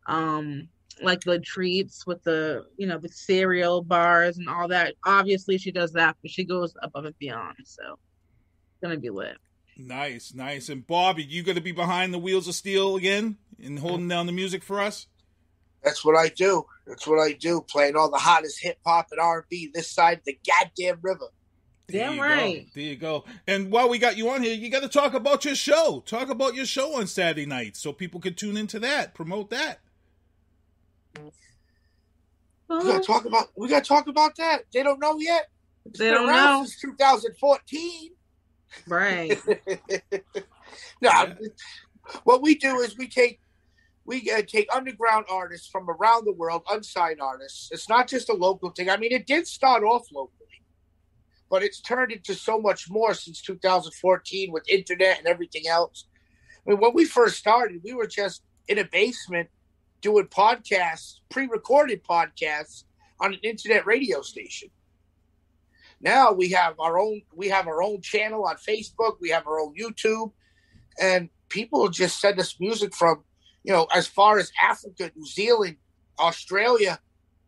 like the treats with the the cereal bars and all that. Obviously, she does that, but she goes above and beyond. So it's gonna be lit. Nice. And Bobby, you gonna be behind the wheels of steel again and holding down the music for us? That's what I do. Playing all the hottest hip hop and R&B this side of the goddamn river. Damn right. There you go. And while we got you on here, you got to talk about your show. Talk about your show on Saturday nights so people can tune into that. Promote that. We got to talk about that. They don't know yet. They don't know. Since 2014. Right. What we do is we take underground artists from around the world, unsigned artists. It's not just a local thing. I mean, it did start off locally, but it's turned into so much more since 2014 with internet and everything else. I mean, when we first started, we were just in a basement doing podcasts, pre-recorded podcasts on an internet radio station. Now we have our own channel on Facebook. We have our own YouTube, and people just send us music from, as far as Africa, New Zealand, Australia.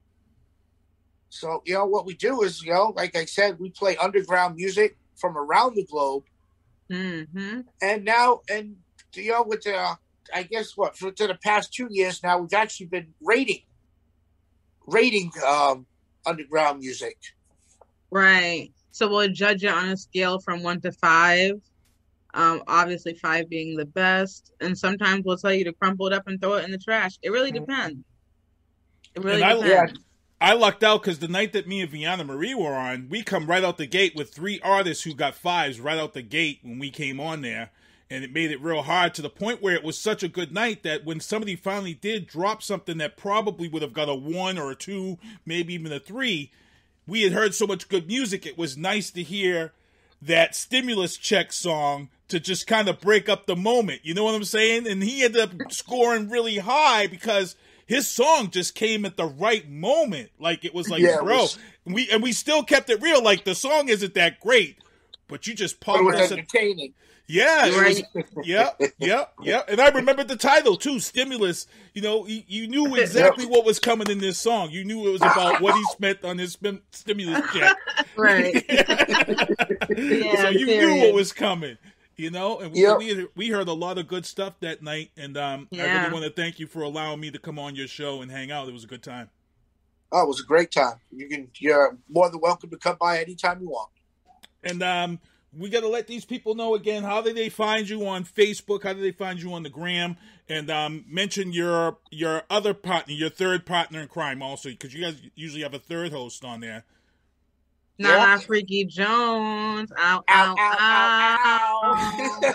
So, what we do is, like I said, we play underground music from around the globe. Mm-hmm. And now, with the, for the past 2 years now, we've actually been rating underground music. Right. So we'll judge it on a scale from 1 to 5. Obviously 5 being the best. And sometimes we'll tell you to crumple it up and throw it in the trash. It really depends. It really depends. I lucked out because the night that me and Veana Marie were on, we come right out the gate with 3 artists who got 5s right out the gate when we came on there. And it made it real hard to the point where it was such a good night that when somebody finally did drop something that probably would have got a 1 or a 2, maybe even a 3, we had heard so much good music. It was nice to hear that stimulus check song to just kind of break up the moment. You know what I'm saying? And he ended up scoring really high because his song just came at the right moment. Like, it was like, bro, we still kept it real. Like, the song isn't that great, but you just popped us. Entertaining. Yeah, it was, yep. And I remembered the title too, Stimulus. You know, you knew exactly what was coming in this song. You knew it was about what he spent on his stimulus check. Right. So you knew what was coming. You know, and we heard a lot of good stuff that night. And I really want to thank you for allowing me to come on your show and hang out. It was a good time. Oh, it was a great time. You're more than welcome to come by anytime you want. And we got to let these people know again, how do they find you on Facebook? How do they find you on the gram? And mention your other partner, your third partner in crime also, because you guys usually have a third host on there. Nana Freaky Jones. Ow, ow, ow,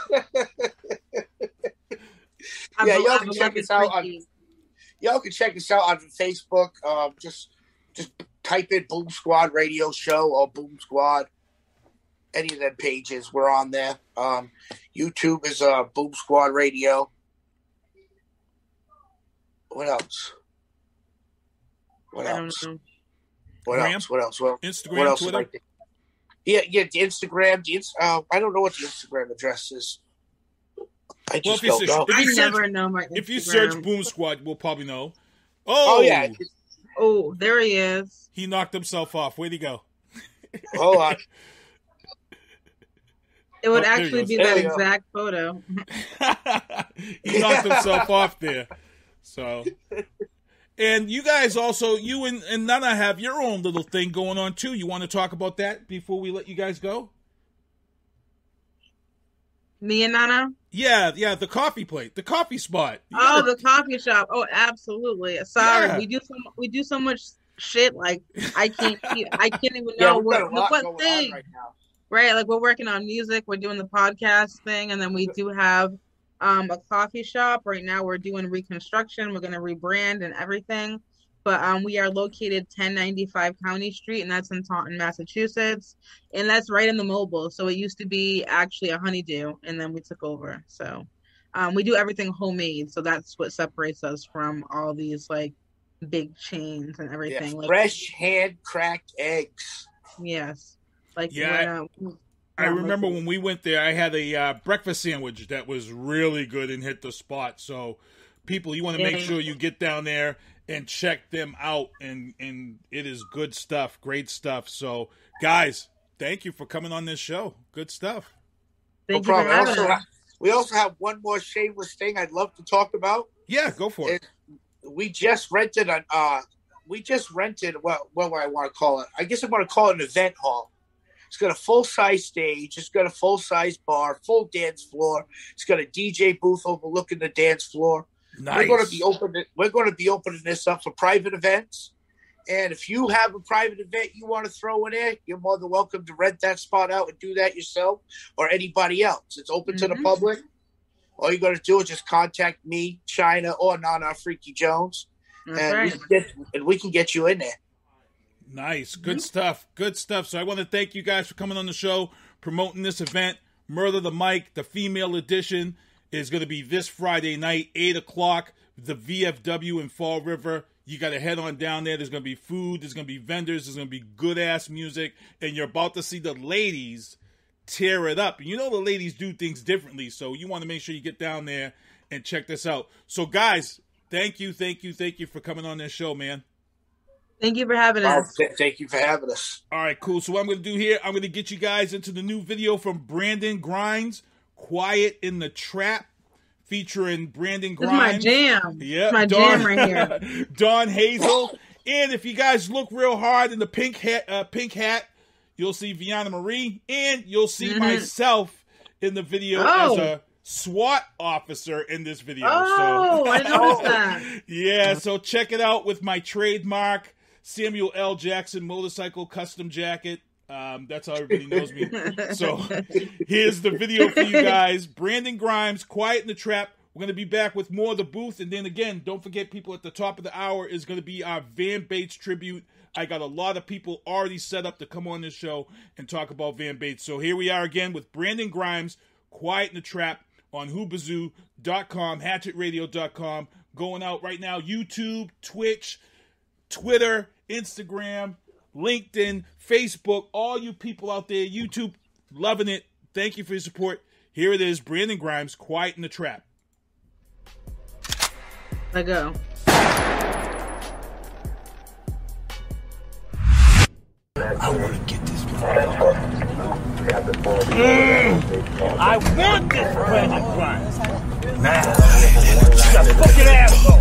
ow. Y'all can check us out on. Y'all can check us out on Facebook. Just type in Boomsquad Radio Show or Boomsquad. Any of them pages, we're on there. YouTube is Boomsquad Radio. What else? What else? Well, Instagram, what else Twitter. The Instagram. I don't know what the Instagram address is. I just don't know. I never know my Instagram. If you search Boom Squad, we'll probably know. Oh yeah. Oh, there he is. He knocked himself off. Where'd he go? Hold on. It would actually be that exact photo. He knocked himself off there. So, and you guys also, you and Nana have your own little thing going on too. You want to talk about that before we let you guys go? Me and Nana? Yeah, the coffee plate, the coffee spot. Oh, the coffee shop. Oh, absolutely. Sorry, we do so much shit. Like I can't even know what thing. Right now. Right, like we're working on music, we're doing the podcast thing, and then we do have a coffee shop. Right now we're doing reconstruction, we're going to rebrand and everything. But we are located 1095 County Street, and that's in Taunton, Massachusetts. And that's right in the Mobile. So it used to be actually a Honeydew, and then we took over. So we do everything homemade. So that's what separates us from all these like big chains and everything. Yeah, like fresh hand-cracked eggs. Yes. Like, I remember when we went there, I had a breakfast sandwich that was really good and hit the spot. So, people, you want to make sure you get down there and check them out. And it is good stuff, great stuff. So, guys, thank you for coming on this show. Good stuff. No problem. We also have one more shameless thing I'd love to talk about. Yeah, go for it. We just rented what do I want to call it? I guess I want to call it an event hall. It's got a full-size stage. It's got a full-size bar, full dance floor. It's got a DJ booth overlooking the dance floor. Nice. We're going to be opening this up for private events. And if you have a private event you want to throw in there, you're more than welcome to rent that spot out and do that yourself or anybody else. It's open to the public. All you got to do is just contact me, China, or Nana Freaky Jones, and we can get you in there. Nice. Good stuff. Good stuff. So I want to thank you guys for coming on the show, promoting this event. Murder the Mic, the female edition, is going to be this Friday night, 8 o'clock, the VFW in Fall River. You got to head on down there. There's going to be food. There's going to be vendors. There's going to be good-ass music. And you're about to see the ladies tear it up. You know the ladies do things differently, so you want to make sure you get down there and check this out. So, guys, thank you for coming on this show, man. Thank you for having us. Thank you for having us. All right, cool. So what I'm going to do here, I'm going to get you guys into the new video from Brandon Grimes, Quiet in the Trap, featuring Brandon Grimes. This is my jam. Yeah, my jam right here. Dawn Hazel. And if you guys look real hard in the pink hat, you'll see Veana Marie, and you'll see myself in the video as a SWAT officer in this video. I noticed that. Yeah, so check it out with my trademark Samuel L. Jackson motorcycle custom jacket. That's how everybody knows me. So here's the video for you guys. Brandon Grimes, Quiet in the Trap. We're going to be back with more of the booth. And then again, don't forget, people, at the top of the hour is going to be our Van Bates tribute. I got a lot of people already set up to come on this show and talk about Van Bates. So here we are again with Brandon Grimes, Quiet in the Trap on Hoobazoo.com, HatchetRadio.com. Going out right now, YouTube, Twitch, Twitter, Instagram, LinkedIn, Facebook, all you people out there, YouTube, loving it. Thank you for your support. Here it is, Brandon Grimes, Quiet in the Trap. Let go. I want to get this I want this Brandon Grimes. Now, you fucking asshole.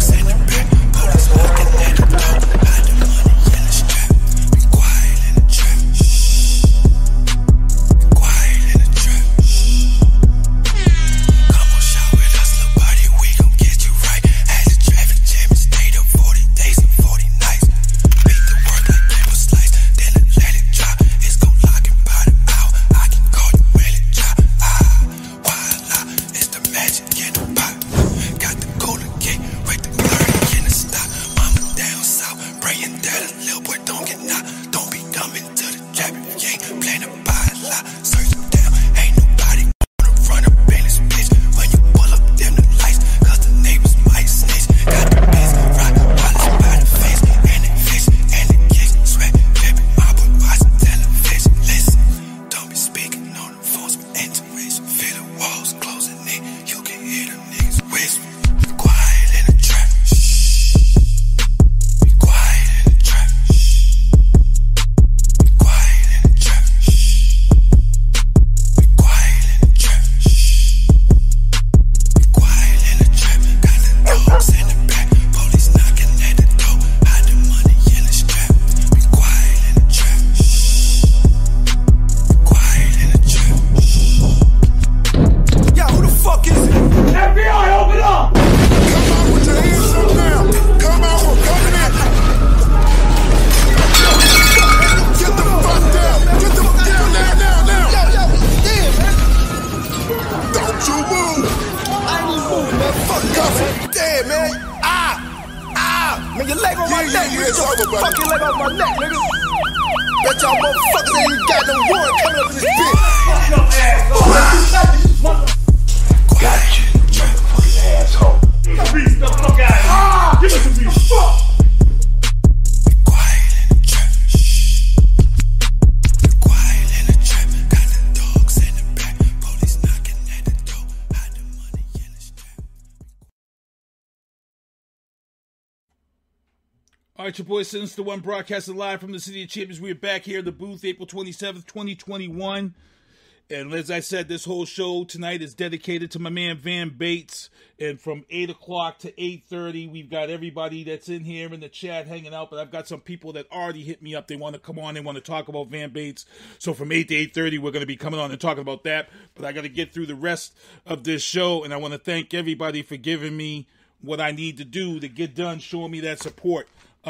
All right, your boy, Sinister One, broadcasting live from the City of Champions. We're back here in the booth, April 27th, 2021. And as I said, this whole show tonight is dedicated to my man Van Bates. And from 8 o'clock to 8:30, we've got everybody that's in here in the chat hanging out. But I've got some people that already hit me up. They want to come on. They want to talk about Van Bates. So from 8 to 8:30, we're going to be coming on and talking about that. But I got to get through the rest of this show. And I want to thank everybody for giving me what I need to do to get done, showing me that support.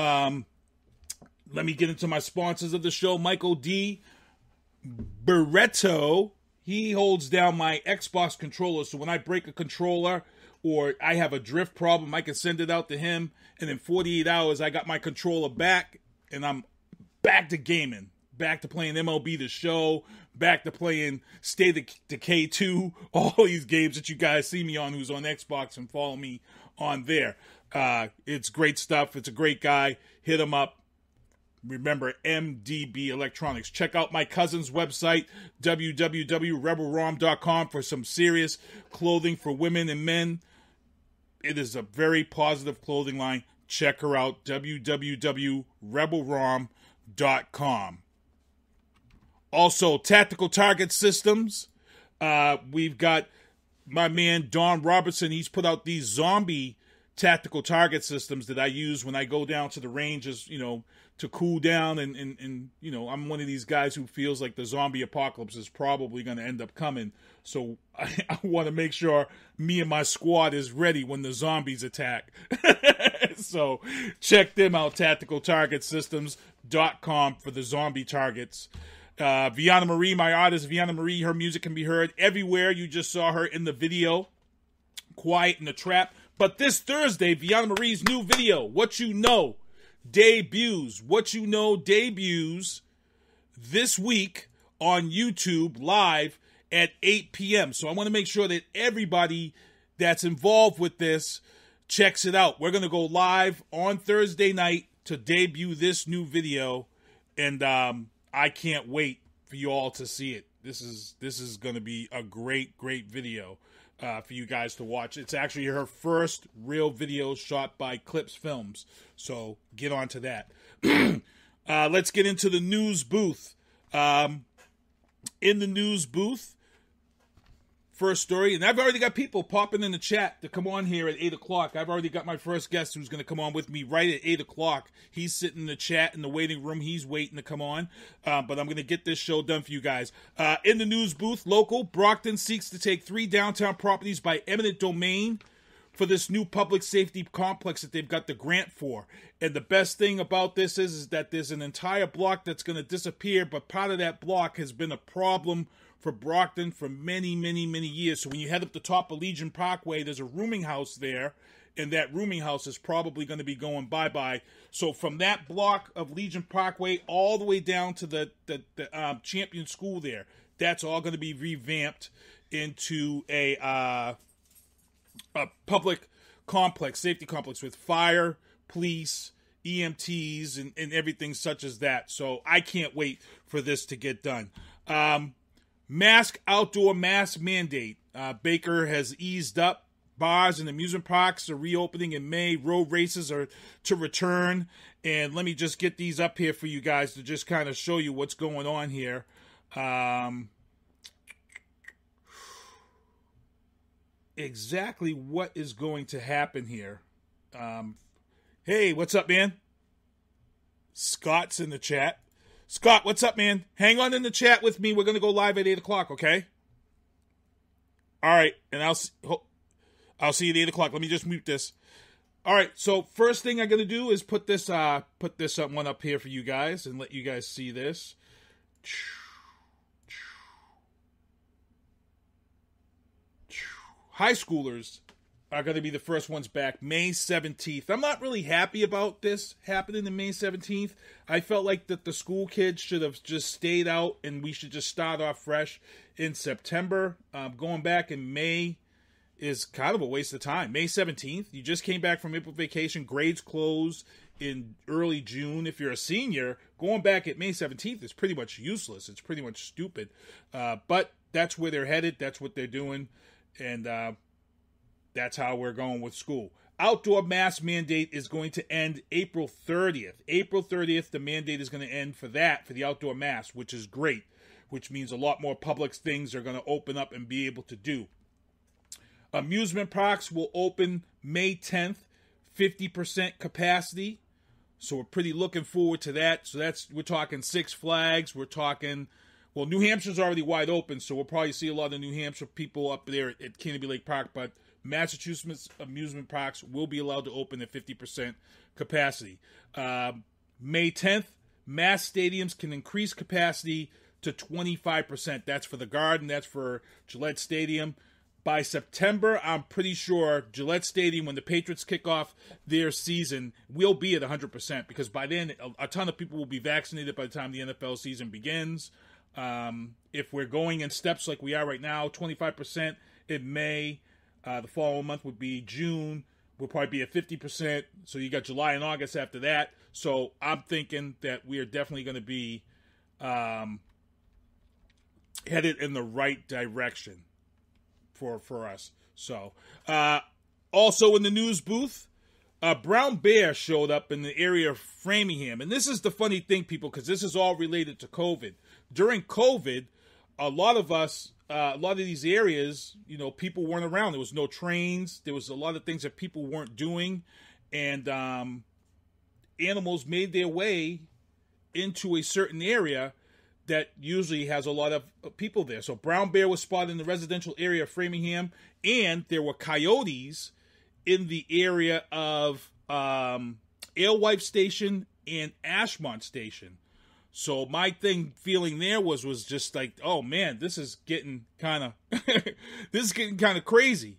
Let me get into my sponsors of the show. Michael D. Barreto, he holds down my Xbox controller. So when I break a controller or I have a drift problem, I can send it out to him. And in 48 hours, I got my controller back and I'm back to gaming. Back to playing MLB The Show. Back to playing State of Decay 2. All these games that you guys see me on who's on Xbox and follow me on there. It's great stuff. It's a great guy. Hit him up. Remember, MDB Electronics. Check out my cousin's website, www.rebelrom.com, for some serious clothing for women and men. It is a very positive clothing line. Check her out, www.rebelrom.com. Also, Tactical Target Systems. We've got my man Don Robertson. He's put out these zombie tactical target systems that I use when I go down to the ranges, you know, to cool down. And you know, I'm one of these guys who feels like the zombie apocalypse is probably going to end up coming. So I want to make sure me and my squad is ready when the zombies attack. So check them out, tacticaltargetsystems.com for the zombie targets. Veana Marie, my artist, Veana Marie, her music can be heard everywhere. You just saw her in the video, Quiet in the Trap. But this Thursday, Veana Marie's new video, What You Know, debuts. What You Know debuts this week on YouTube live at 8 p.m. So I want to make sure that everybody that's involved with this checks it out. We're going to go live on Thursday night to debut this new video, and I can't wait for you all to see it. This is going to be a great video for you guys to watch. It's actually her first real video shot by Clips Films, so get on to that. Let's get into the news booth. In the news booth, first story, and I've already got people popping in the chat to come on here at 8 o'clock. I've already got my first guest who's going to come on with me right at 8 o'clock. He's sitting in the chat in the waiting room. He's waiting to come on, but I'm going to get this show done for you guys. In the news booth, local, Brockton seeks to take 3 downtown properties by eminent domain for this new public safety complex that they've got the grant for. And the best thing about this is that there's an entire block that's going to disappear, but part of that block has been a problem for Brockton for many years. So when you head up the top of Legion Parkway, there's a rooming house there, and that rooming house is probably going to be going bye-bye. So from that block of Legion Parkway all the way down to the Champion School there, that's all going to be revamped into a public complex, safety complex with fire, police, EMTs, and everything such as that. So I can't wait for this to get done. Outdoor mask mandate. Baker has eased up. Bars and amusement parks are reopening in May. Road races are to return. And let me just get these up here for you guys to just kind of show you what's going on here. Exactly what is going to happen here. Hey, what's up, man? Scott's in the chat. Scott, what's up, man? Hang on in the chat with me. We're going to go live at 8 o'clock, okay? All right, and I'll see you at 8 o'clock. Let me just mute this. All right, so first thing I'm going to do is put this one up here for you guys and let you guys see this. High schoolers are going to be the first ones back May 17th. I'm not really happy about this happening on May 17th. I felt like that the school kids should have just stayed out and we should just start off fresh in September. Going back in May is kind of a waste of time. May 17th, you just came back from April vacation. Grades close in early June. If you're a senior, going back at May 17th is pretty much useless. It's pretty much stupid. But that's where they're headed. That's what they're doing. And that's how we're going with school. Outdoor mask mandate is going to end April 30th. April 30th, the mandate is going to end for the outdoor mask, which is great, which means a lot more public things are going to open up and be able to do. Amusement parks will open May 10th, 50% capacity. So we're pretty looking forward to that. So we're talking Six Flags. We're talking, well, New Hampshire's already wide open, so we'll probably see a lot of New Hampshire people up there at Canopy Lake Park, but Massachusetts amusement parks will be allowed to open at 50% capacity. May 10th, Mass stadiums can increase capacity to 25%. That's for the Garden. That's for Gillette Stadium. By September, I'm pretty sure Gillette Stadium, when the Patriots kick off their season, will be at 100% because by then, a ton of people will be vaccinated by the time the NFL season begins. If we're going in steps like we are right now, 25% in May. The following month would be June. We'll probably be at 50%. So you got July and August after that. So I'm thinking that we are definitely going to be headed in the right direction for us. So also in the news booth, Brown Bear showed up in the area of Framingham. And this is the funny thing, people, because this is all related to COVID. During COVID, a lot of us, a lot of these areas, you know, people weren't around. There was no trains. There was a lot of things that people weren't doing. And animals made their way into a certain area that usually has a lot of people there. So brown bear was spotted in the residential area of Framingham, and there were coyotes in the area of Alewife Station and Ashmont Station. So my feeling there was just like, oh man, this is getting kind of crazy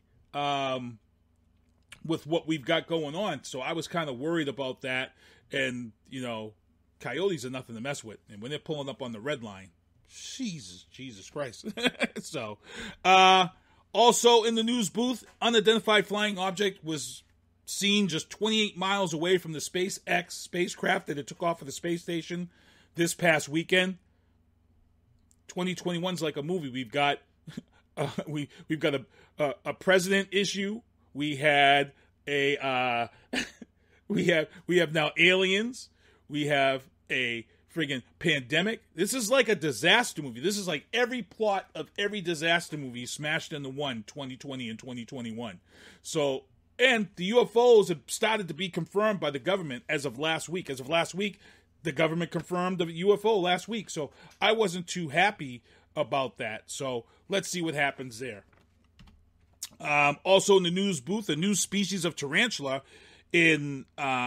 with what we've got going on. So I was kind of worried about that, and you know, coyotes are nothing to mess with, and when they're pulling up on the red line, Jesus Christ. So, also in the news booth, unidentified flying object was seen just 28 miles away from the SpaceX spacecraft that it took off of the space station this past weekend. 2021's like a movie. We've got we've got a president issue. We had a we have now aliens. We have a friggin' pandemic. This is like a disaster movie. This is like every plot of every disaster movie smashed into one, 2020 and 2021. So, and the UFOs have started to be confirmed by the government as of last week. As of last week, the government confirmed the UFO last week. So I wasn't too happy about that. So let's see what happens there. Also in the news booth, a new species of tarantula in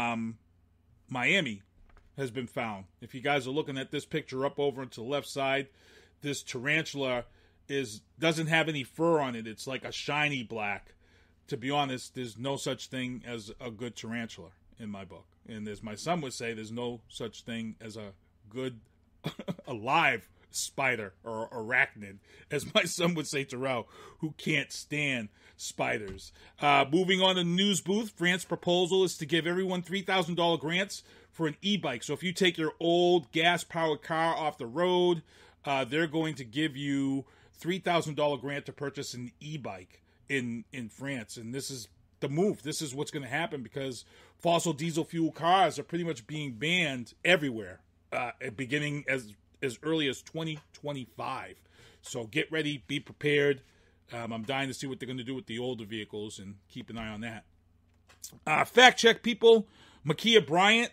Miami has been found. If you guys are looking at this picture up over to the left side, this tarantula doesn't have any fur on it. It's like a shiny black. To be honest, there's no such thing as a good tarantula in my book. And as my son would say, there's no such thing as a good alive spider or arachnid, as my son would say, Terrell, who can't stand spiders. Moving on to the news booth, France's proposal is to give everyone $3,000 grants for an e-bike. So if you take your old gas-powered car off the road, they're going to give you $3,000 grant to purchase an e-bike in France. And this is the move. This is what's going to happen because fossil diesel fuel cars are pretty much being banned everywhere, beginning as early as 2025. So get ready, be prepared. I'm dying to see what they're going to do with the older vehicles and keep an eye on that. Fact check, people. Makia Bryant.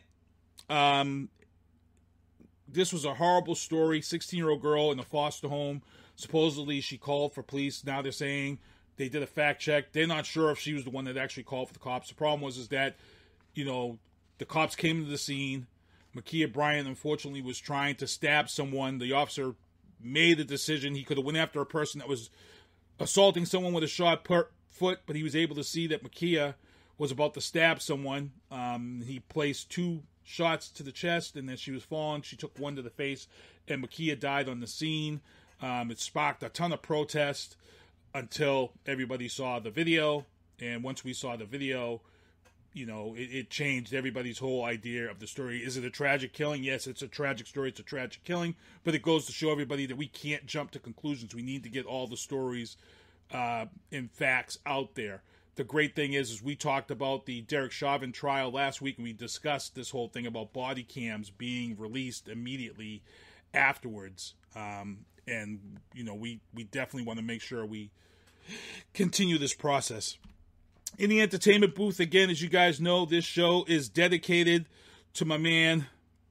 This was a horrible story. 16-year-old girl in a foster home. Supposedly she called for police. Now they're saying they did a fact check. They're not sure if she was the one that actually called for the cops. The problem was that, you know, the cops came to the scene. Makia Bryant, unfortunately, was trying to stab someone. The officer made the decision. He could have went after a person that was assaulting someone with a shot foot, but he was able to see that Makia was about to stab someone. He placed 2 shots to the chest, and then she was falling. She took 1 to the face, and Makia died on the scene. It sparked a ton of protest until everybody saw the video. And once we saw the video, you know, it changed everybody's whole idea of the story. Is it a tragic killing? Yes, it's a tragic story. It's a tragic killing. But it goes to show everybody that we can't jump to conclusions. We need to get all the stories and facts out there. The great thing is we talked about the Derek Chauvin trial last week, and we discussed this whole thing about body cams being released immediately afterwards. And, you know, we definitely want to make sure we continue this process. In the entertainment booth, again, as you guys know, this show is dedicated to my man,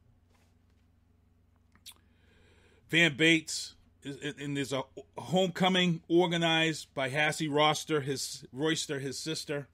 Van Bates. And there's a homecoming organized by Hassie Royster, his sister.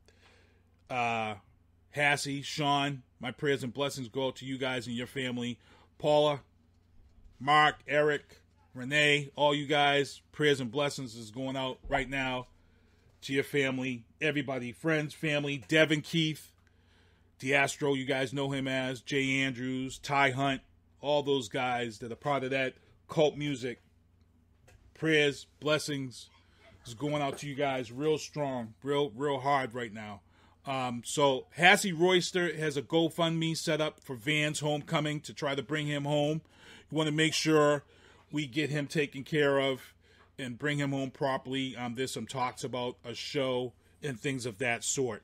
Hassie, Sean, my prayers and blessings go out to you guys and your family. Paula, Mark, Erik, Renee, all you guys, prayers and blessings is going out right now to your family, everybody, friends, family, Devin Keith, D'Astro, you guys know him as, Jay Andrews, Ty Hunt, all those guys that are part of that cult music. Prayers, blessings is going out to you guys real strong, real hard right now. So Hassie Royster has a GoFundMe set up for Van's homecoming to try to bring him home. You want to make sure we get him taken care of and bring him home properly. There's some talks about a show and things of that sort.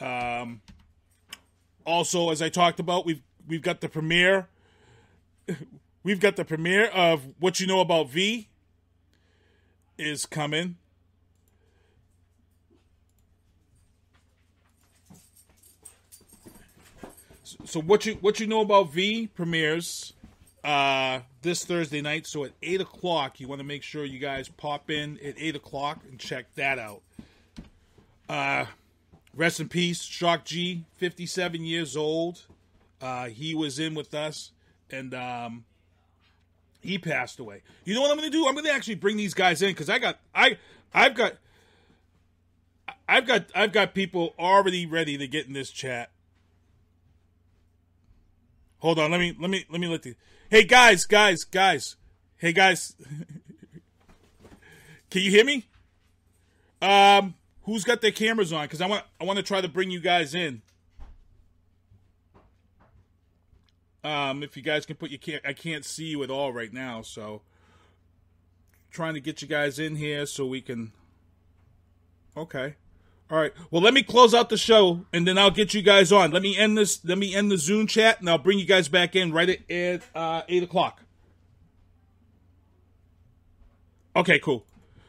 Also, as I talked about, we've got the premiere. We've got the premiere of What You Know About V. is coming. So what you know about V premieres this Thursday night. So at 8:00, you want to make sure you guys pop in at 8:00 and check that out. Rest in peace, Shock G, 57 years old. He was in with us, and he passed away. You know what I'm going to do? I'm going to actually bring these guys in because I've got people already ready to get in this chat. Hold on, let me let you. Hey guys. Hey guys. Can you hear me? Who's got their cameras on? Because I want to try to bring you guys in. If you guys can put your I can't see you at all right now, so trying to get you guys in here so we can. Okay. All right. Well, let me close out the show, and then I'll get you guys on. Let me end this. Let me end the Zoom chat, and I'll bring you guys back in right at 8:00. Okay. Cool.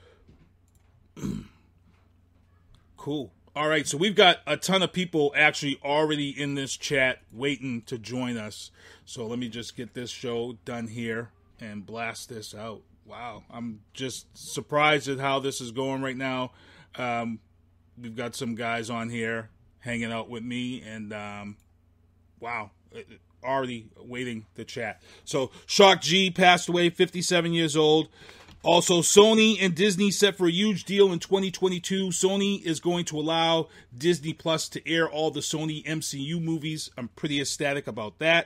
Cool. All right. So we've got a ton of people actually already in this chat waiting to join us. So let me just get this show done here and blast this out. Wow. I'm just surprised at how this is going right now. We've got some guys on here hanging out with me, and wow, already waiting to chat. So Shock G passed away, 57 years old. Also, Sony and Disney set for a huge deal in 2022. Sony is going to allow Disney Plus to air all the Sony MCU movies. I'm pretty ecstatic about that.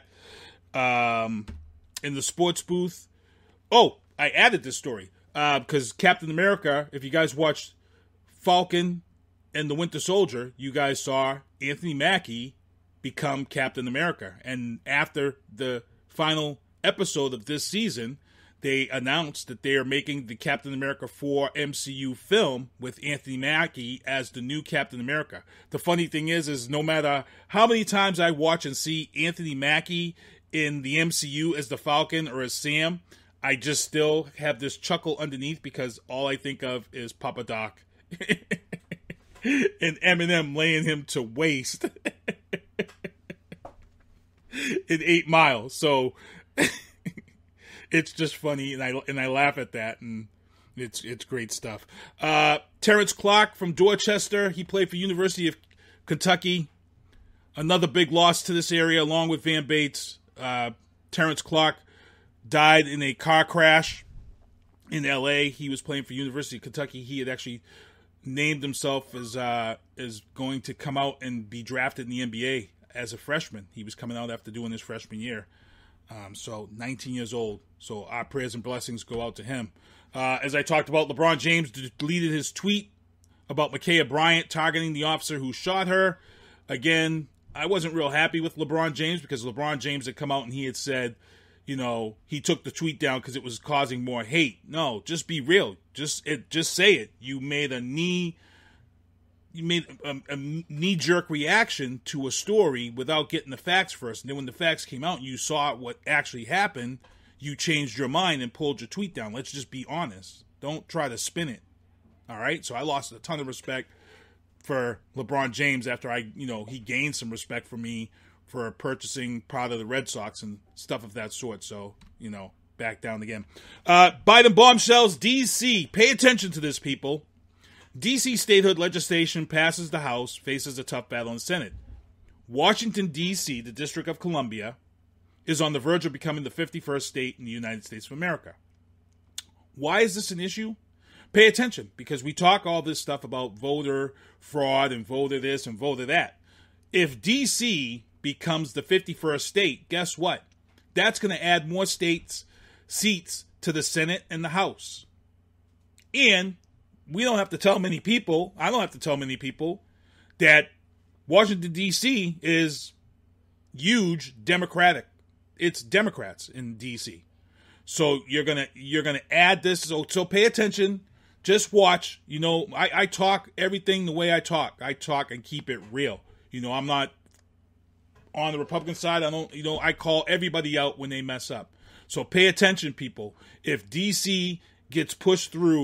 In the sports booth. Oh, I added this story because Captain America, if you guys watched Falcon and the Winter Soldier, you guys saw Anthony Mackie become Captain America. And after the final episode of this season, they announced that they are making the Captain America 4 MCU film with Anthony Mackie as the new Captain America. The funny thing is no matter how many times I watch and see Anthony Mackie in the MCU as the Falcon or as Sam, I just still have this chuckle underneath because all I think of is Papa Doc. And Eminem laying him to waste in 8 Mile. So it's just funny, and I laugh at that, and it's great stuff. Terrence Clarke from Dorchester, he played for University of Kentucky. Another big loss to this area, along with Van Bates. Terrence Clarke died in a car crash in L.A. He was playing for University of Kentucky. He had actually named himself as going to come out and be drafted in the NBA as a freshman. He was coming out after doing his freshman year. So 19 years old. So our prayers and blessings go out to him. As I talked about, LeBron James deleted his tweet about Ma'Khia Bryant targeting the officer who shot her. Again, I wasn't real happy with LeBron James because LeBron James had come out and he had said, you know, he took the tweet down because it was causing more hate. No, just be real. Just say it. You made a knee-jerk reaction to a story without getting the facts first. And then when the facts came out and you saw what actually happened, you changed your mind and pulled your tweet down. Let's just be honest. Don't try to spin it. All right? So I lost a ton of respect for LeBron James after he gained some respect for me for purchasing part of the Red Sox and stuff of that sort. So, back down again. Biden bombshells, D.C. Pay attention to this, people. D.C. statehood legislation passes the House, faces a tough battle in the Senate. Washington, D.C., the District of Columbia, is on the verge of becoming the 51st state in the United States of America. Why is this an issue? Pay attention, because we talk all this stuff about voter fraud and voter this and voter that. If D.C. becomes the 51st state, guess what? That's going to add more seats to the Senate and the House. And we don't have to tell many people, I don't have to tell many people, that Washington, D.C. is huge Democratic. It's Democrats in D.C. So you're gonna add this. So pay attention. Just watch. I talk everything the way I talk. I talk and keep it real. I'm not on the Republican side. I call everybody out when they mess up. So pay attention, people. If D.C. gets pushed through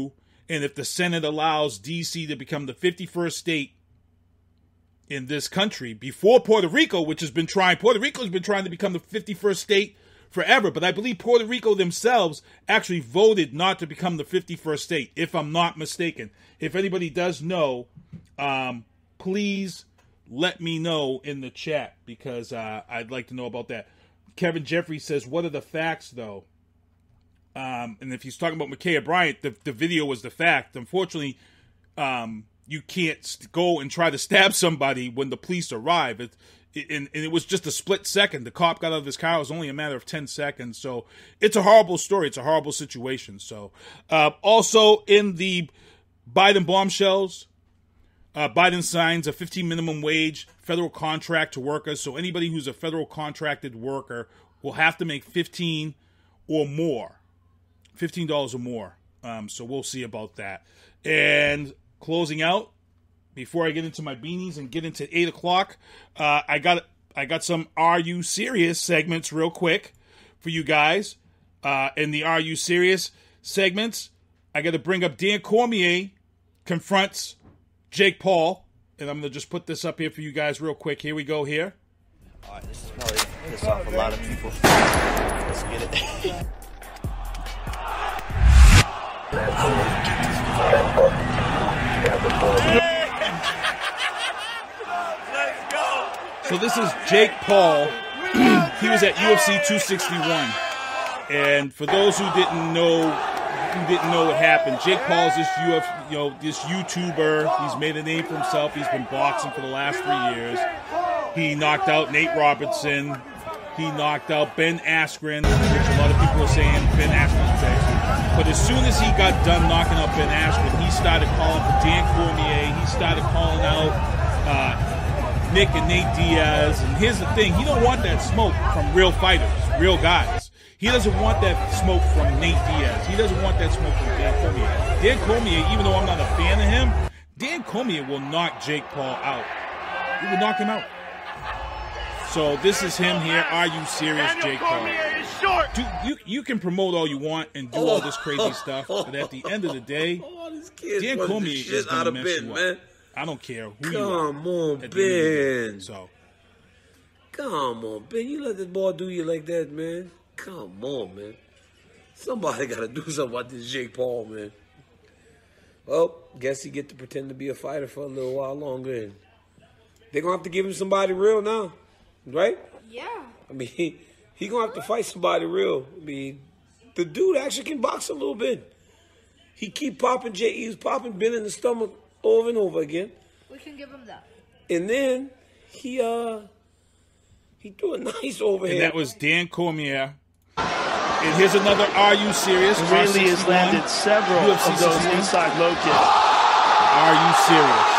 And if the Senate allows D.C. to become the 51st state in this country, before Puerto Rico, which has been trying, Puerto Rico has been trying to become the 51st state forever, but I believe Puerto Rico themselves actually voted not to become the 51st state, if I'm not mistaken. If anybody does know, please let me know in the chat, because I'd like to know about that. Kevin Jeffrey says, what are the facts, though? And if he's talking about Ma'Khia Bryant, the video was the fact. Unfortunately, you can't go and try to stab somebody when the police arrive. And it was just a split second. The cop got out of his car. It was only a matter of 10 seconds. So it's a horrible story. It's a horrible situation. So also in the Biden bombshells, Biden signs a 15 minimum wage federal contract to workers. So anybody who's a federal contracted worker will have to make $15 or more. $15 or more. So we'll see about that. And closing out, before I get into my beanies and get into 8 o'clock, I got some Are You Serious segments real quick for you guys. In the Are You Serious segments, I got to bring up Dan Cormier confronts Jake Paul. And I'm going to just put this up here for you guys real quick. Here we go here. All right, this is probably going to piss off a lot of people. Let's get it. So this is Jake Paul. He was at UFC 261, and for those who didn't know what happened, Jake Paul is this YouTuber. He's made a name for himself. He's been boxing for the last 3 years. He knocked out Nate Robinson. He knocked out Ben Askren, which a lot of people are saying Ben Askren's actually. But as soon as he got done knocking out Ben Askren, he started calling for Dan Cormier. He started calling out Nick and Nate Diaz. And here's the thing. He don't want that smoke from real fighters, real guys. He doesn't want that smoke from Nate Diaz. He doesn't want that smoke from Dan Cormier. Dan Cormier, even though I'm not a fan of him, Dan Cormier will knock Jake Paul out. He will knock him out. So this is him here. Are you serious, Jake Paul? Dude, you can promote all you want and do all this crazy stuff, but at the end of the day, Dan Cormier is going to mess you up. I don't care who you are. Come on, Ben. Come on, Ben. You let this boy do you like that, man. Come on, man. Somebody got to do something about this Jake Paul, man. Well, guess he get to pretend to be a fighter for a little while longer. And they're going to have to give him somebody real now. Right? Yeah. I mean, he going to have to fight somebody real. I mean, the dude actually can box a little bit. He keep popping he was popping Ben in the stomach over and over again. We can give him that. And then he threw a nice overhead. And that was Dan Cormier. And here's another Are You Serious? He really has landed several UFC of those inside low kicks. Are you serious?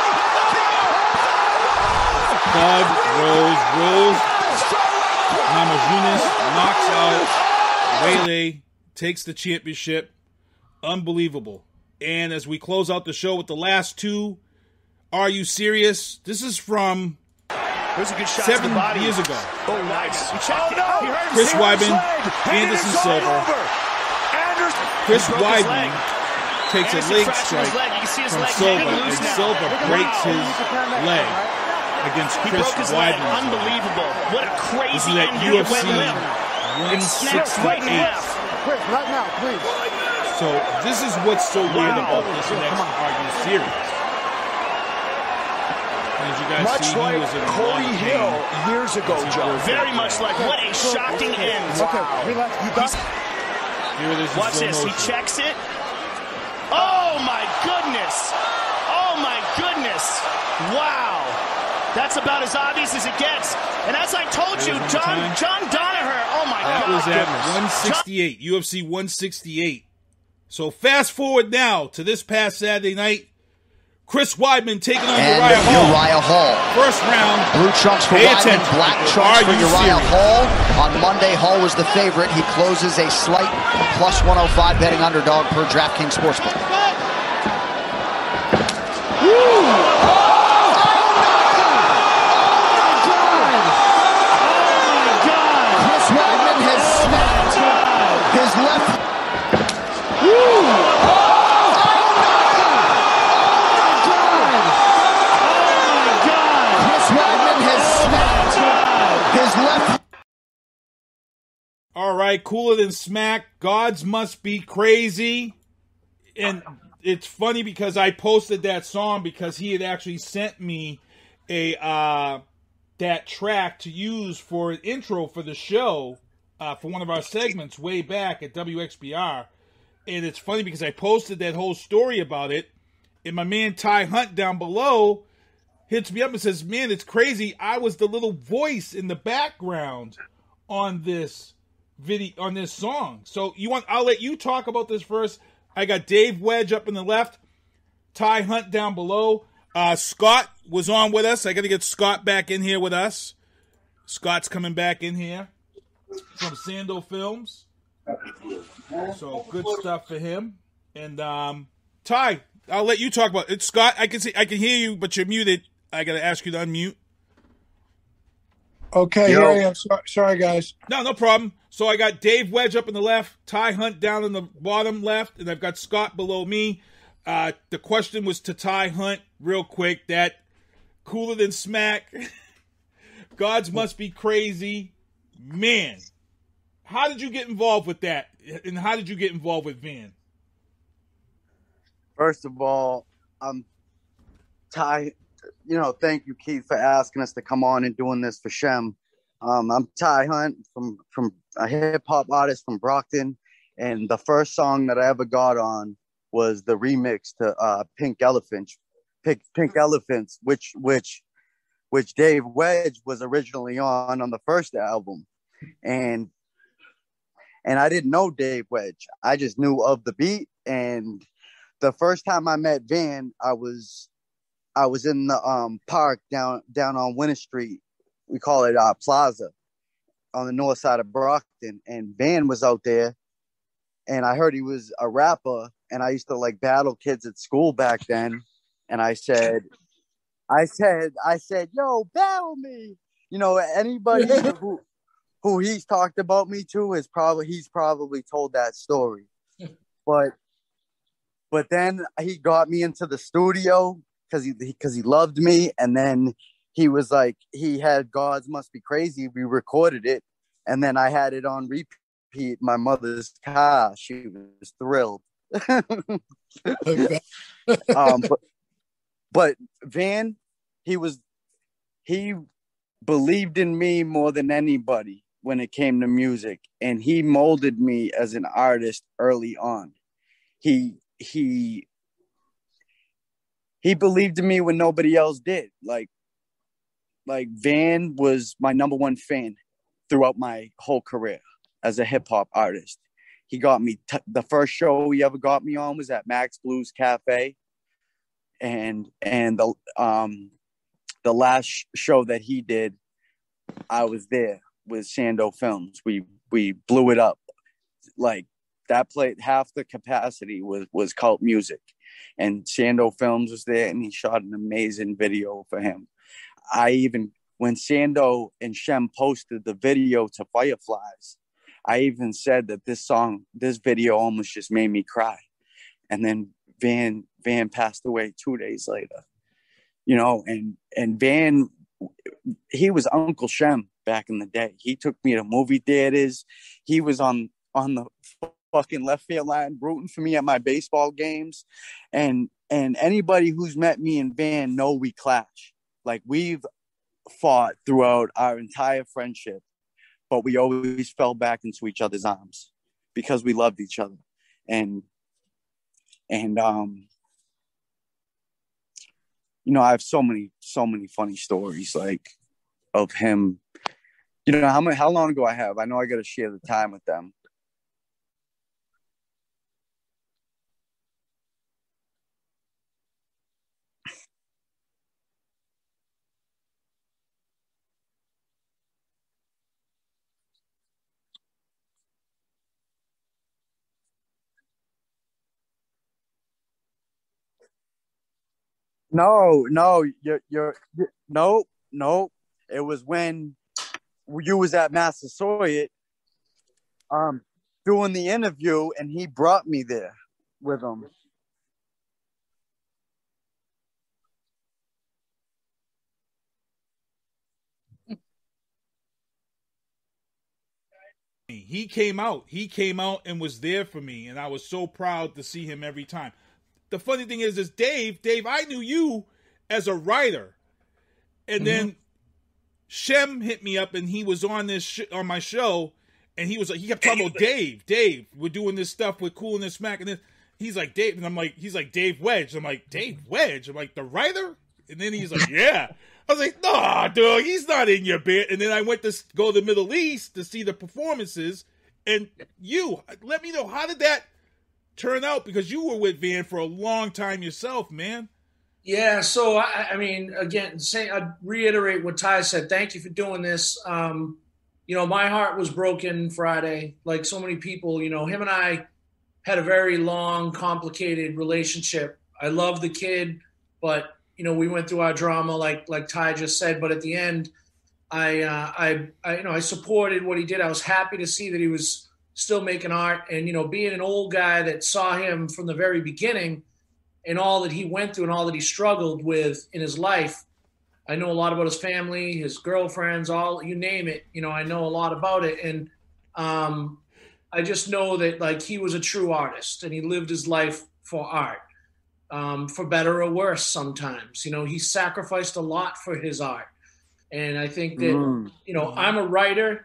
Thug, rolls. Namajunas knocks out. Wele takes the championship. Unbelievable. And as we close out the show with the last two, Are You Serious? This is from a good shot 7 years ago. Oh, nice. Chris Weidman, Anderson Silva. Chris Weidman takes a leg strike from Silva, and Silva breaks his leg against Chris Weidman. Unbelievable. What a crazy this is at UFC 168. Chris, right now, please. So this is what's so weird about this next Are You Serious? As you guys much see, like he was in Corey Hill years ago, Joe. Very much like what a shocking end. Okay, relax. You got Here it is. Watch this. He checks it. Oh my goodness. Oh my goodness. Wow. That's about as obvious as it gets. And as I told you, John Danaher, oh my God. That was at 168, UFC 168. So fast forward now to this past Saturday night. Chris Weidman taking on Uriah Hall. First round. Blue trunks for Weidman, black trunks for Uriah Hall. On Monday, Hall was the favorite. He closes a slight plus 105 betting underdog per DraftKings Sportsbook. Woo! All right, Cooler Than Smack. Gods Must Be Crazy. And it's funny because I posted that song because he had actually sent me that track to use for an intro for the show for one of our segments way back at WXBR. And it's funny because I posted that whole story about it, and my man Ty Hunt down below hits me up and says, "Man, it's crazy. I was the little voice in the background on this video, on this song." So I'll let you talk about this first. I got Dave Wedge up in the left, Ty Hunt down below. Scott was on with us. I got to get Scott back in here with us. Scott's coming back in here from Sando Films. So good stuff for him. And Ty, I'll let you talk about it. Scott, I can hear you, but you're muted. I got to ask you to unmute. Okay, here I am. Sorry, guys. No problem. So I got Dave Wedge up in the left, Ty Hunt down in the bottom left, and I've got Scott below me. The question was to Ty Hunt, real quick, that Cooler Than Smack, Gods Must Be Crazy. Man, how did you get involved with that? And how did you get involved with Van? First of all, Ty, thank you, Keith, for asking us to come on and doing this for Shem. I'm Ty Hunt from a hip hop artist from Brockton, and the first song that I ever got on was the remix to Pink Elephants, which Dave Wedge was originally on the first album, and I didn't know Dave Wedge. I just knew of the beat, and the first time I met Van, I was in the park down on Winter Street. We call it Plaza on the north side of Brockton. And Van was out there, and I heard he was a rapper, and I used to like battle kids at school back then. And I said, yo, battle me. Anybody who he's talked about me to he's probably told that story. But then he got me into the studio because he loved me, and then he was like, he had Gods Must Be Crazy. We recorded it, and then I had it on repeat in my mother's car. She was thrilled. But Van, he believed in me more than anybody when it came to music, and he molded me as an artist early on. He believed in me when nobody else did. Like Van was my number one fan throughout my whole career as a hip hop artist. He got me the first show he ever got me on was at Max Blues Cafe, and the last show that he did, I was there with Sando Films. We blew it up. Like that played half the capacity was Cult Music, and Sando Films was there, and he shot an amazing video for him. When Sando and Shem posted the video to Fireflies, I even said that this video almost just made me cry. And then Van passed away 2 days later, and Van, he was Uncle Shem back in the day. He took me to movie theaters. He was on the fucking left field line rooting for me at my baseball games. And anybody who's met me and Van know we clash. Like, we've fought throughout our entire friendship, but we always fell back into each other's arms because we loved each other. And I have so many funny stories, like, of him. How long ago I have? I know I got to share the time with them. No, you're no. It was when you was at Massasoit, doing the interview, and he brought me there with him. He came out and was there for me, and I was so proud to see him every time. The funny thing is Dave, I knew you as a writer, and then Shem hit me up, and he was on on my show, and he kept talking about Dave, we're doing this stuff with Cool and this Smack, and then he's like Dave, and I'm like, he's like Dave Wedge. I'm like, Dave Wedge? I'm like, the writer? And then he's like, yeah. I was like, nah, dude, he's not in your band. And then I went to go to the Middle East to see the performances. And let me know, how did that turn out? Because you were with Van for a long time yourself, man. Yeah, so, I mean, again, I'd reiterate what Ty said. Thank you for doing this. My heart was broken Friday. Like so many people, him and I had a very long, complicated relationship. I love the kid, but we went through our drama, like Ty just said. But at the end, I supported what he did. I was happy to see that he was still making art, and being an old guy that saw him from the very beginning, and all that he went through and all that he struggled with in his life. I know a lot about his family, his girlfriends, all you name it. I know a lot about it, and I just know that like he was a true artist, and he lived his life for art. For better or worse sometimes. He sacrificed a lot for his art. And I think that, I'm a writer.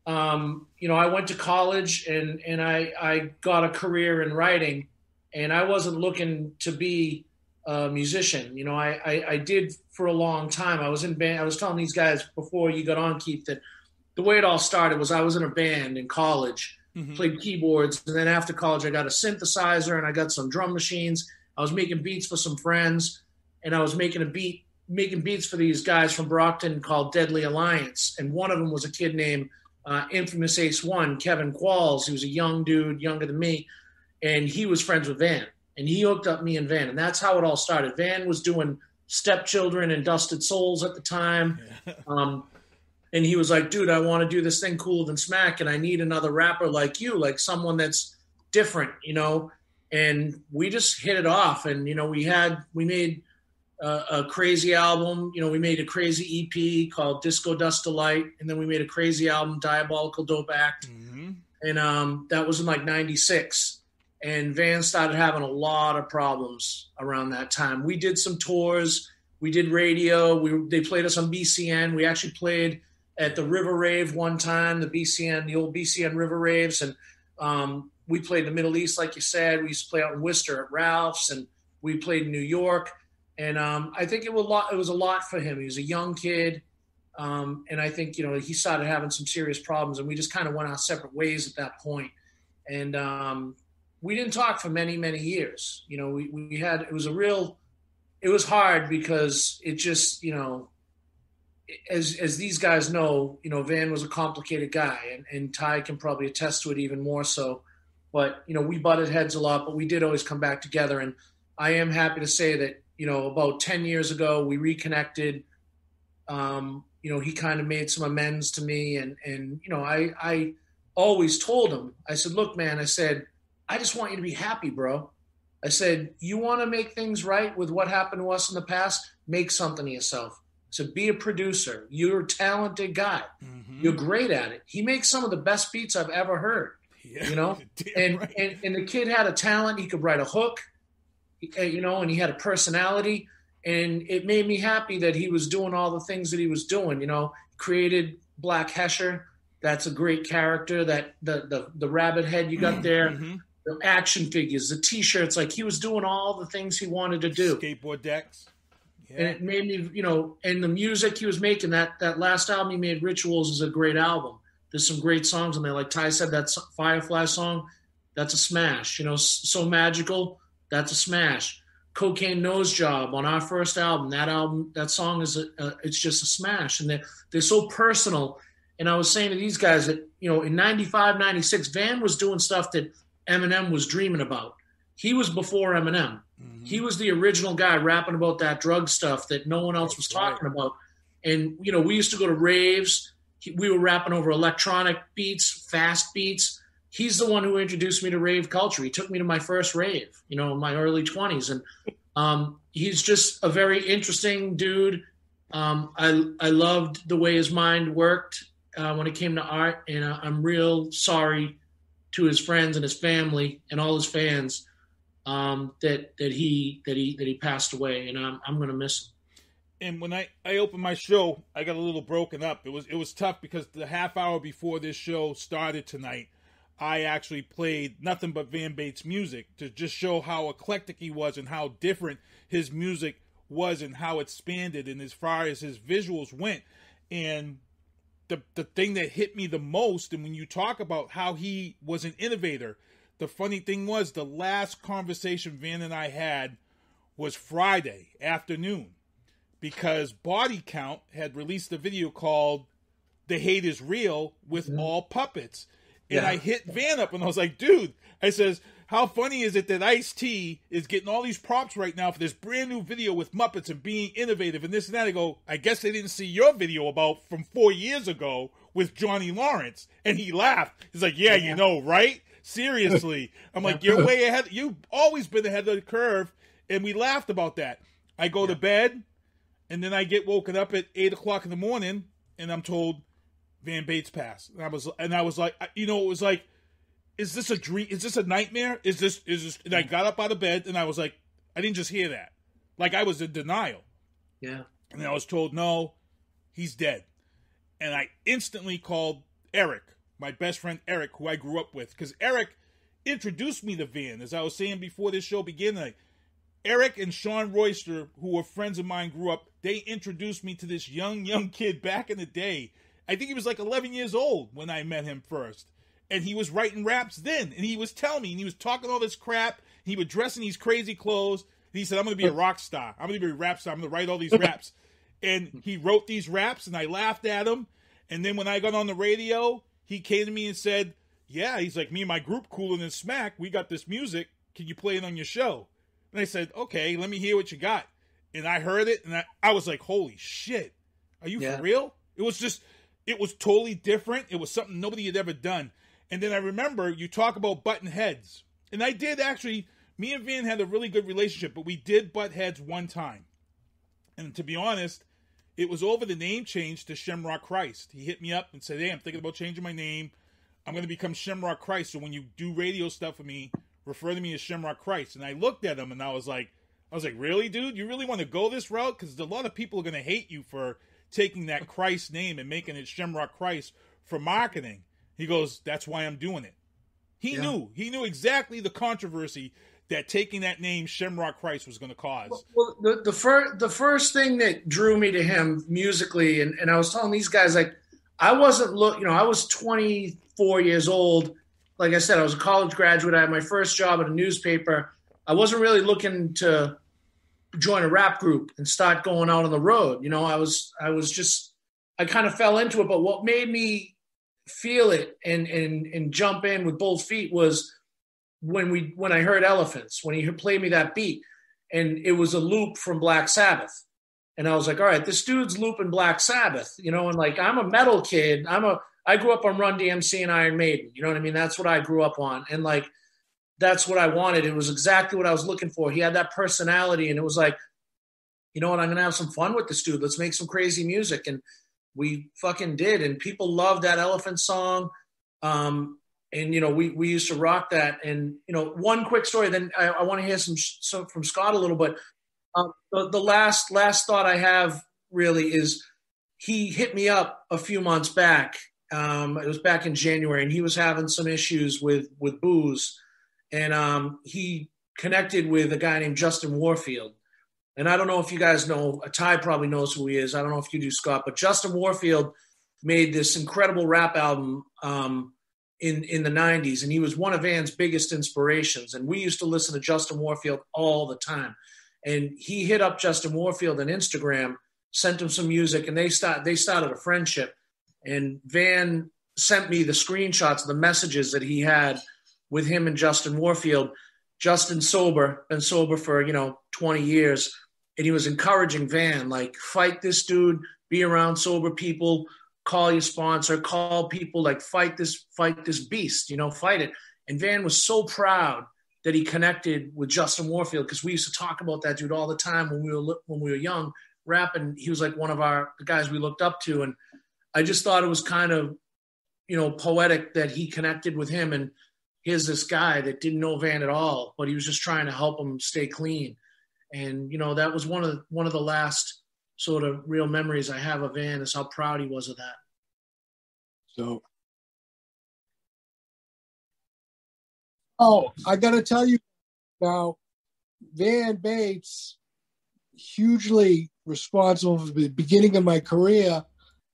I went to college and I got a career in writing, and I wasn't looking to be a musician. I did for a long time. I was in band. I was telling these guys before you got on, Keith, that the way it all started was I was in a band in college, played keyboards. And then after college, I got a synthesizer and I got some drum machines. I was making beats for some friends, and I was making beats for these guys from Brockton called Deadly Alliance. And one of them was a kid named Infamous Ace One, Kevin Qualls. He was a young dude, younger than me, and he was friends with Van. And he hooked up me and Van, and that's how it all started. Van was doing Stepchildren and Dusted Souls at the time. And he was like, dude, I want to do this thing Cooler Than Smack, and I need another rapper like you, like someone that's different, And we just hit it off, and we made a crazy album. We made a crazy EP called Disco Dust Delight, and then we made a crazy album, Diabolical Dope Act, and that was in like '96. And Van started having a lot of problems around that time. We did some tours, we did radio. They played us on BCN. We actually played at the River Rave one time, the old BCN River Raves, and we played in the Middle East, like you said. We used to play out in Worcester at Ralph's, and we played in New York. And I think it was a lot for him. He was a young kid, and I think he started having some serious problems, and we just kind of went our separate ways at that point. And we didn't talk for many, many years. It was hard because it just as these guys know, Van was a complicated guy, and Ty can probably attest to it even more so. But, we butted heads a lot, but we did always come back together. And I am happy to say that, about 10 years ago, we reconnected. He kind of made some amends to me. And I always told him, I said, look, man, I said, I just want you to be happy, bro. I said, you want to make things right with what happened to us in the past? Make something of yourself. So be a producer. You're a talented guy. You're great at it. He makes some of the best beats I've ever heard. Yeah, and the kid had a talent. He could write a hook, and he had a personality, and it made me happy that he was doing all the things that he was doing. Created Black Hesher. That's a great character. That the rabbit head you got there, the action figures, the T-shirts. Like he was doing all the things he wanted to do. Skateboard decks. Yeah. And it made me, and the music he was making. That last album he made, Rituals, is a great album. There's some great songs on there. Like Ty said, that Firefly song, that's a smash. So Magical, that's a smash. Cocaine Nose Job on our first album, that song is it's just a smash. And they're so personal. And I was saying to these guys that, in 95, 96, Van was doing stuff that Eminem was dreaming about. He was before Eminem. He was the original guy rapping about that drug stuff that no one else was talking about. And, we used to go to raves. We were rapping over electronic beats, fast beats. He's the one who introduced me to rave culture. He took me to my first rave, in my early 20s. And he's just a very interesting dude. I loved the way his mind worked. when it came to art, and I'm real sorry to his friends and his family and all his fans that he passed away, and I'm going to miss him. And when I opened my show, I got a little broken up. It was tough because the half hour before this show started tonight, I actually played nothing but Van Bates music to just show how eclectic he was and how different his music was and how it expanded and as far as his visuals went. And the thing that hit me the most, and when you talk about how he was an innovator, the funny thing was the last conversation Van and I had was Friday afternoon, because Body Count had released a video called The Hate Is Real with all puppets. And I hit Van up and I was like, dude, I says, how funny is it that Ice-T is getting all these props right now for this brand new video with Muppets and being innovative and this and that? I go, I guess they didn't see your video from 4 years ago with Johnny Lawrence. And he laughed. He's like, yeah, you know, right? Seriously. I'm like, you're way ahead. You've always been ahead of the curve. And we laughed about that. I go to bed. And then I get woken up at 8 o'clock in the morning, and I'm told Van Bates passed. And I was like, you know, it was like, is this a dream? Is this a nightmare? Is this? And I got up out of bed, and I was like, I didn't just hear that. Like, I was in denial. Yeah. And I was told, no, he's dead. And I instantly called Erik, my best friend Erik, who I grew up with, because Erik introduced me to Van. As I was saying before this show began, Erik and Sean Royster, who were friends of mine, grew up. They introduced me to this young kid back in the day. I think he was like 11 years old when I met him first. And he was writing raps then. And he was telling me, and he was talking all this crap. He would dress in these crazy clothes. And he said, I'm going to be a rock star. I'm going to be a rap star. I'm going to write all these raps. And he wrote these raps, and I laughed at him. And then when I got on the radio, he came to me and said, yeah, he's like, me and my group, Cooler Than Smack, we got this music. Can you play it on your show? And I said, okay, let me hear what you got. And I heard it, and I was like, holy shit. Are you for real? It was totally different. It was something nobody had ever done. And then I remember you talk about button heads. And I did actually, me and Van had a really good relationship, but we did butt heads one time. And to be honest, it was over the name change to Shamrock Christ. He hit me up and said, hey, I'm thinking about changing my name. I'm going to become Shamrock Christ. So when you do radio stuff with me, refer to me as Shamrock Christ. And I looked at him and I was like, really, dude? You really want to go this route? Because a lot of people are going to hate you for taking that Christ name and making it Shamrock Christ for marketing. He goes, that's why I'm doing it. He knew exactly the controversy that taking that name Shamrock Christ was going to cause. Well, the first thing that drew me to him musically, and I was telling these guys, like, I wasn't I was 24 years old. Like I said, I was a college graduate. I had my first job at a newspaper. I wasn't really looking to join a rap group and start going out on the road. You know, I kind of fell into it. But what made me feel it and jump in with both feet was when I heard Elephants, when he played me that beat, and it was a loop from Black Sabbath. And I was like, all right, this dude's looping Black Sabbath, you know, and like, I'm a metal kid. I grew up on Run DMC and Iron Maiden. You know what I mean? That's what I grew up on. And like, that's what I wanted. It was exactly what I was looking for. He had that personality, and it was like, you know what? I'm going to have some fun with this dude. Let's make some crazy music. And we fucking did. And people loved that Elephant song. And, you know, we used to rock that. And, you know, one quick story, then I want to hear some from Scott a little bit. The last thought I have really is he hit me up a few months back. It was back in January, and he was having some issues with booze. And he connected with a guy named Justin Warfield. And I don't know if you guys know, Ty probably knows who he is. I don't know if you do, Scott, but Justin Warfield made this incredible rap album in the 90s, and he was one of Van's biggest inspirations. And we used to listen to Justin Warfield all the time. And he hit up Justin Warfield on Instagram, sent him some music, and they started a friendship. And Van sent me the screenshots of the messages that he had with him and Justin Warfield. Justin sober, been sober for, 20 years. And he was encouraging Van, like, fight this dude, be around sober people, call your sponsor, call people, like, fight this beast, fight it. And Van was so proud that he connected with Justin Warfield, because we used to talk about that dude all the time when we were young, rapping. He was like one of the guys we looked up to. And I just thought it was kind of, poetic that he connected with him. And here's this guy that didn't know Van at all, but he was just trying to help him stay clean. And, that was one of the last sort of real memories I have of Van, is how proud he was of that. So, I got to tell you now, Van Bates, hugely responsible for the beginning of my career.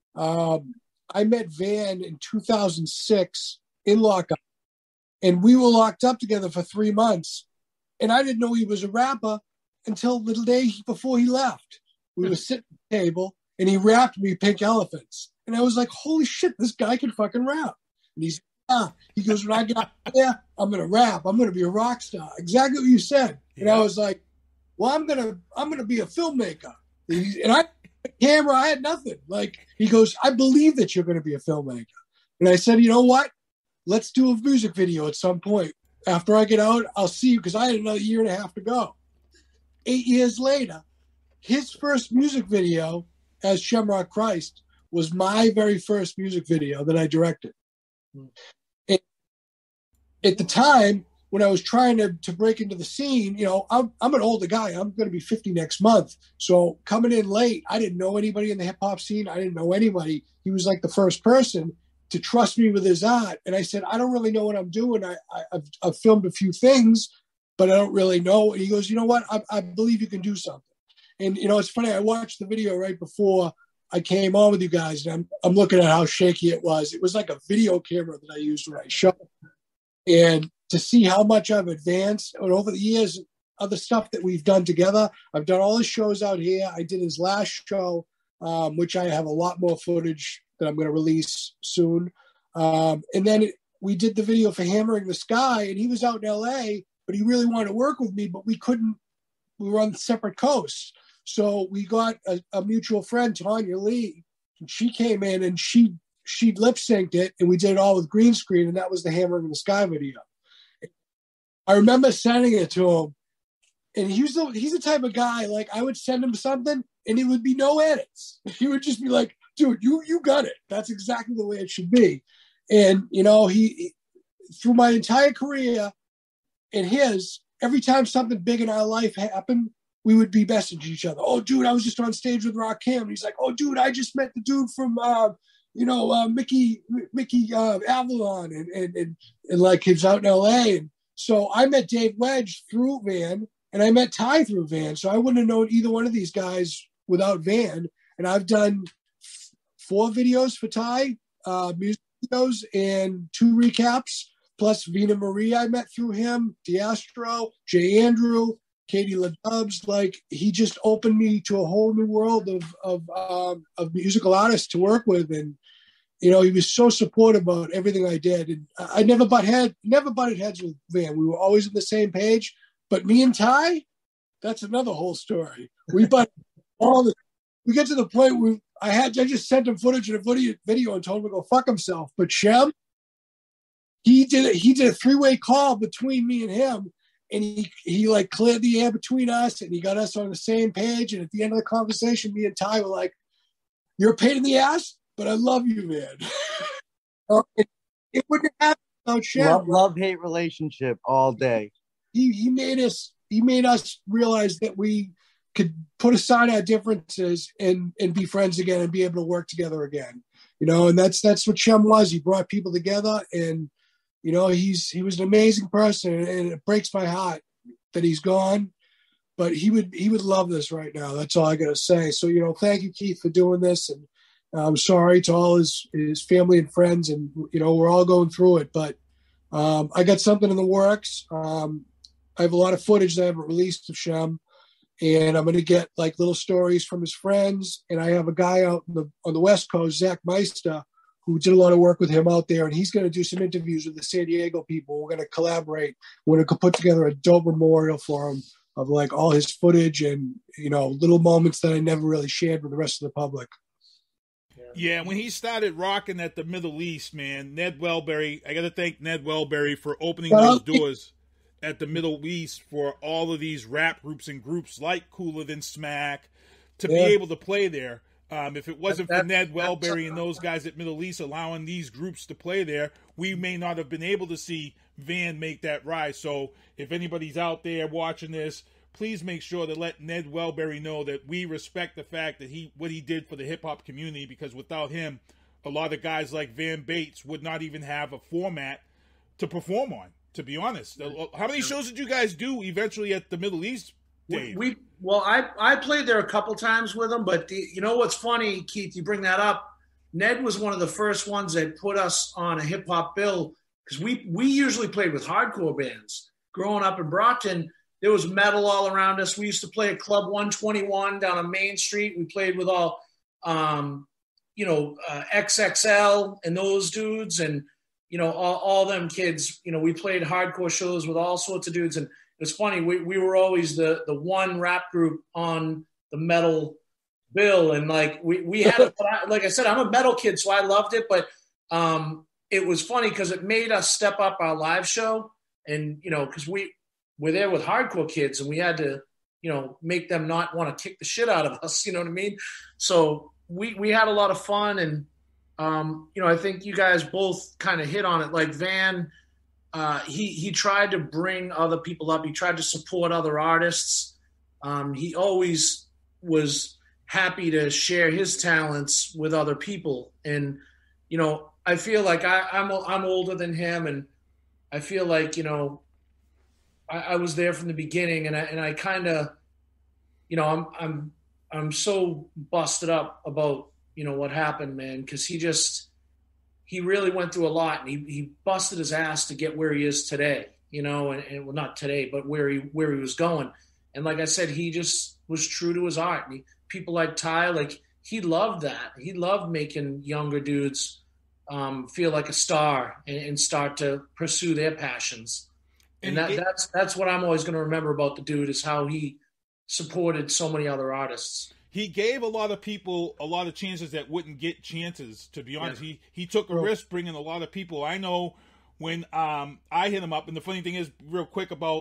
I met Van in 2006 in lockup, and we were locked up together for 3 months. And I didn't know he was a rapper until the day before he left. We were sitting at the table, and he rapped me Pink Elephants. And I was like, holy shit, this guy can fucking rap. And he's, yeah. He goes, when I get out there, I'm going to rap. I'm going to be a rock star. Exactly what you said. Yeah. And I was like, well, I'm going to be a filmmaker. And I had a camera, I had nothing. Like, he goes, I believe that you're going to be a filmmaker. And I said, you know what? Let's do a music video at some point. After I get out, I'll see you, because I had another year and a half to go. 8 years later, his first music video as Shamrock Christ was my very first music video that I directed. And at the time, when I was trying to break into the scene, I'm an older guy. I'm going to be 50 next month. So coming in late, I didn't know anybody in the hip hop scene. I didn't know anybody. He was like the first person to trust me with his art. And I said, I don't really know what I'm doing. I've filmed a few things, but I don't really know. And he goes, you know what? I believe you can do something. And, it's funny. I watched the video right before I came on with you guys, and I'm looking at how shaky it was. It was like a video camera that I used when I shot. And to see how much I've advanced and over the years, other stuff that we've done together. I've done all his shows out here. I did his last show, which I have a lot more footage that I'm going to release soon. And then we did the video for Hammering the Sky, and he was out in LA, but he really wanted to work with me, but we couldn't. We were on separate coasts. So we got a mutual friend, Tanya Lee, and she came in and she lip synced it, and we did it all with green screen, and that was the Hammering in the Sky video. I remember sending it to him, and he's the type of guy, like, I would send him something and it would be no edits. He would just be like, dude, you got it. That's exactly the way it should be. And, he through my entire career and his, every time something big in our life happened, we would be messaging each other. Oh, dude, I was just on stage with Rakim. He's like, oh, dude, I just met the dude from, Mickey Avalon, and like, he was out in LA. And so I met Dave Wedge through Van, and I met Ty through Van. So I wouldn't have known either one of these guys without Van. And I've done 4 videos for Ty, music videos, and 2 recaps, plus Veana Marie I met through him, D'Astro, Jay Andrew, Katie LaDubs. Like, he just opened me to a whole new world of musical artists to work with. And, he was so supportive about everything I did. And I never butted heads with Van. We were always on the same page. But me and Ty, that's another whole story. We get to the point where I just sent him footage of a video and told him to go fuck himself. But Shem, he did a 3-way call between me and him. And he like cleared the air between us, and he got us on the same page. And at the end of the conversation, me and Ty were like, you're a pain in the ass, but I love you, man. It wouldn't happen without Shem. Love-hate relationship all day. He made us realize that we could put aside our differences and be friends again and be able to work together again. And that's what Shem was. He brought people together, and he was an amazing person, and it breaks my heart that he's gone. But he would love this right now. That's all I got to say. So, thank you, Keith, for doing this. And I'm sorry to all his family and friends. And, we're all going through it. But I got something in the works. I have a lot of footage that I haven't released of Shem. And I'm going to get like little stories from his friends. And I have a guy out on the West Coast, Zach Meister, who did a lot of work with him out there. And he's going to do some interviews with the San Diego people. We're going to collaborate. We're going to put together a dope memorial for him of like all his footage and, little moments that I never really shared with the rest of the public. Yeah, when he started rocking at the Middle East, man, Ned Welberry, I got to thank Ned Welberry for opening those doors at the Middle East for all of these rap groups and groups like Cooler Than Smack to be able to play there. If it wasn't for Ned Welberry and those guys at Middle East allowing these groups to play there, we may not have been able to see Van make that rise. So if anybody's out there watching this, please make sure to let Ned Welberry know that we respect the fact that what he did for the hip-hop community, because without him, a lot of guys like Van Bates would not even have a format to perform on, to be honest. How many shows did you guys do eventually at the Middle East, Dave? Well, I played there a couple times with him, but you know what's funny, Keith, you bring that up. Ned was one of the first ones that put us on a hip-hop bill, because we usually played with hardcore bands. Growing up in Brockton, there was metal all around us. We used to play at Club 121 down on Main Street. We played with all, XXL and those dudes, and, all them kids. We played hardcore shows with all sorts of dudes, and it's funny, we were always the one rap group on the metal bill. And like we had, like I said, I'm a metal kid, so I loved it. But it was funny because it made us step up our live show. And, because we're there with hardcore kids and we had to, make them not want to kick the shit out of us. You know what I mean? So we had a lot of fun. And, I think you guys both kind of hit on it. Like Van, he tried to bring other people up. He tried to support other artists. He always was happy to share his talents with other people. And, I feel like I'm older than him, and I feel like, I was there from the beginning, and I kind of, I'm so busted up about, what happened, man. 'Cause he really went through a lot, and he busted his ass to get where he is today, and well, not today, but where he was going. And like I said, he just was true to his art. And people like Ty, like he loved that. He loved making younger dudes feel like a star and start to pursue their passions. And that's what I'm always going to remember about the dude, is how he supported so many other artists. He gave a lot of people a lot of chances that wouldn't get chances, to be honest. Yeah. He took a risk bringing a lot of people. I know when I hit him up, and the funny thing is, real quick about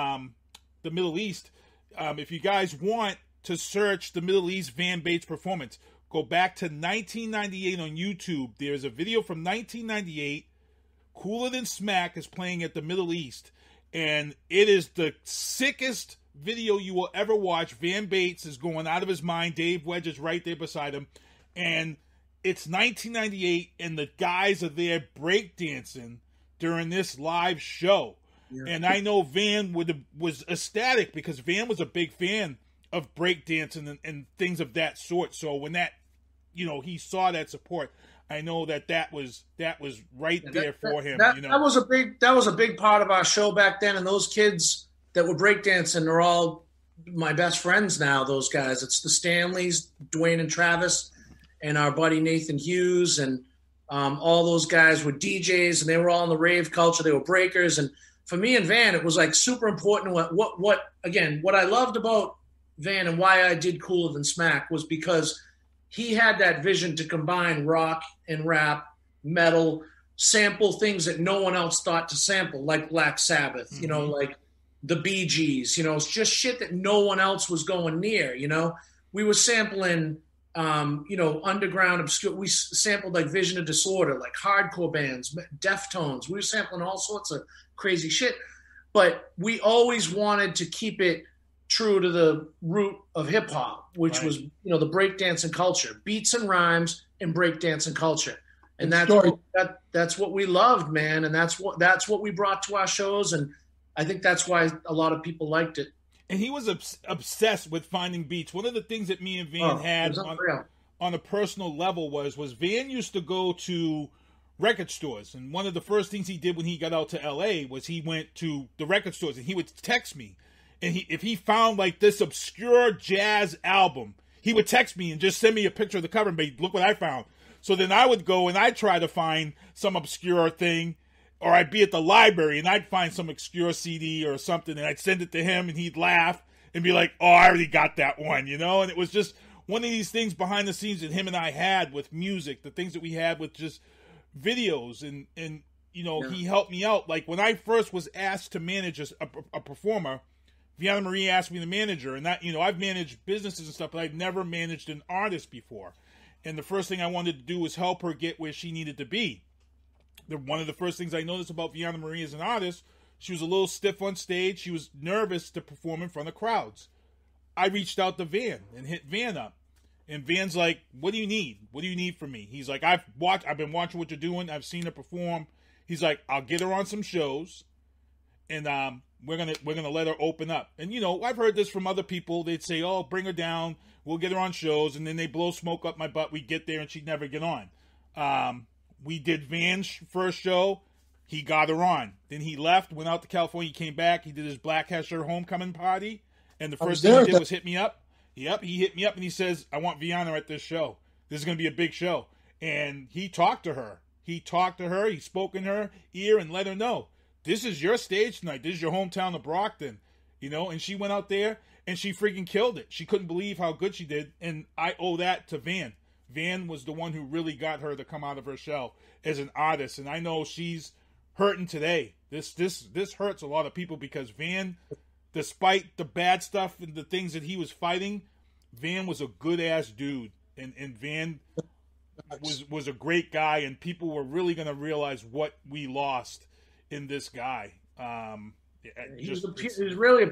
the Middle East, if you guys want to search the Middle East Van Bates performance, go back to 1998 on YouTube. There's a video from 1998. Cooler Than Smack is playing at the Middle East, and it is the sickest video you will ever watch. Van Bates is going out of his mind. Dave Wedge is right there beside him, and it's 1998, and the guys are there breakdancing during this live show. Yeah. And I know Van was ecstatic, because Van was a big fan of breakdancing and things of that sort. So when that, he saw that support, I know that was right there for him. That was a big part of our show back then. And those kids that were breakdancing are all my best friends now. Those guys, it's the Stanleys, Dwayne and Travis, and our buddy Nathan Hughes, and all those guys were DJs, and they were all in the rave culture. They were breakers, and for me and Van, it was like super important. What I loved about Van and why I did Cooler Than Smack was because he had that vision to combine rock and rap, metal, sample things that no one else thought to sample, like Black Sabbath, like the Bee Gees, it's just shit that no one else was going near, We were sampling, underground, obscure. We sampled like Vision of Disorder, like hardcore bands, Deftones. We were sampling all sorts of crazy shit. But we always wanted to keep it true to the root of hip hop, which was, the breakdancing culture, beats and rhymes and breakdancing culture. And that's what we loved, man. And that's what we brought to our shows. And I think that's why a lot of people liked it. And he was obsessed with finding beats. One of the things that me and Van had on a personal level was Van used to go to record stores. And one of the first things he did when he got out to L.A. was he went to the record stores, and he would text me. And if he found like this obscure jazz album, he would text me and just send me a picture of the cover and be, look what I found. So then I would go and I'd try to find some obscure thing, or I'd be at the library and I'd find some obscure CD or something, and I'd send it to him, and he'd laugh and be like, oh, I already got that one, And it was just one of these things behind the scenes that him and I had with music, the things that we had with just videos, and he helped me out. Like when I first was asked to manage a performer, Veana Marie asked me to manage her, and that, I've managed businesses and stuff, but I've never managed an artist before. And the first thing I wanted to do was help her get where she needed to be. One of the first things I noticed about Veana Marie as an artist, she was a little stiff on stage. She was nervous to perform in front of crowds. I reached out to Van and hit Van up. And Van's like, what do you need? What do you need from me? He's like, I've been watching what you're doing. I've seen her perform. He's like, I'll get her on some shows, and we're gonna let her open up. And I've heard this from other people. They'd say, oh, bring her down. We'll get her on shows, and then they blow smoke up my butt. We get there, and she'd never get on. We did Van's first show. He got her on. Then he left, went out to California. He came back. He did his Black Hesher homecoming party, and the first thing he did was hit me up. Yep, he hit me up and he says, I want Veana at this show. This is going to be a big show. And he talked to her. He spoke in her ear and let her know, this is your stage tonight. This is your hometown of Brockton. And she went out there and she freaking killed it. She couldn't believe how good she did. And I owe that to Van. Van was the one who really got her to come out of her shell as an artist. And I know she's hurting today. This hurts a lot of people because Van, despite the bad stuff and the things that he was fighting, Van was a good-ass dude. And Van was a great guy, and people were really going to realize what we lost in this guy. He's really a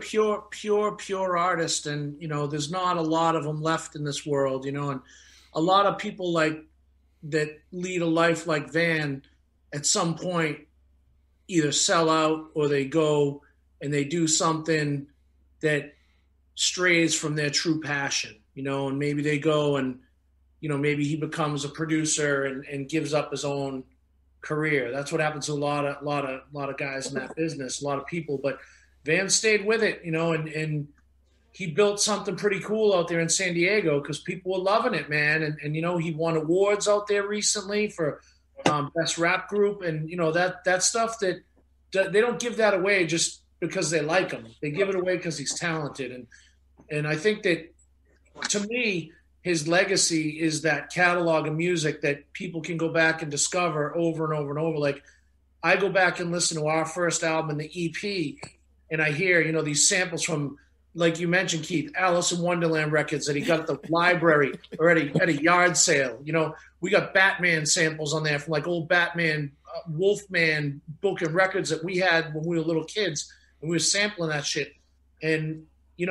pure artist, and, there's not a lot of them left in this world, and a lot of people that lead a life like Van at some point either sell out or they go and they do something that strays from their true passion, and maybe they go and, maybe he becomes a producer and gives up his own career. That's what happens to a lot of guys in that business, a lot of people. But Van stayed with it, and he built something pretty cool out there in San Diego because people were loving it, man. And he won awards out there recently for best rap group, and that stuff that they don't give that away just because they like him. They give it away because he's talented. And I think that, to me, his legacy is that catalog of music that people can go back and discover over and over and over. Like, I go back and listen to our first album, the EP, and I hear, these samples from, like you mentioned, Keith, Alice in Wonderland records that he got at the library or at a yard sale. We got Batman samples on there from like old Batman, Wolfman book and records that we had when we were little kids. And we were sampling that shit. And, he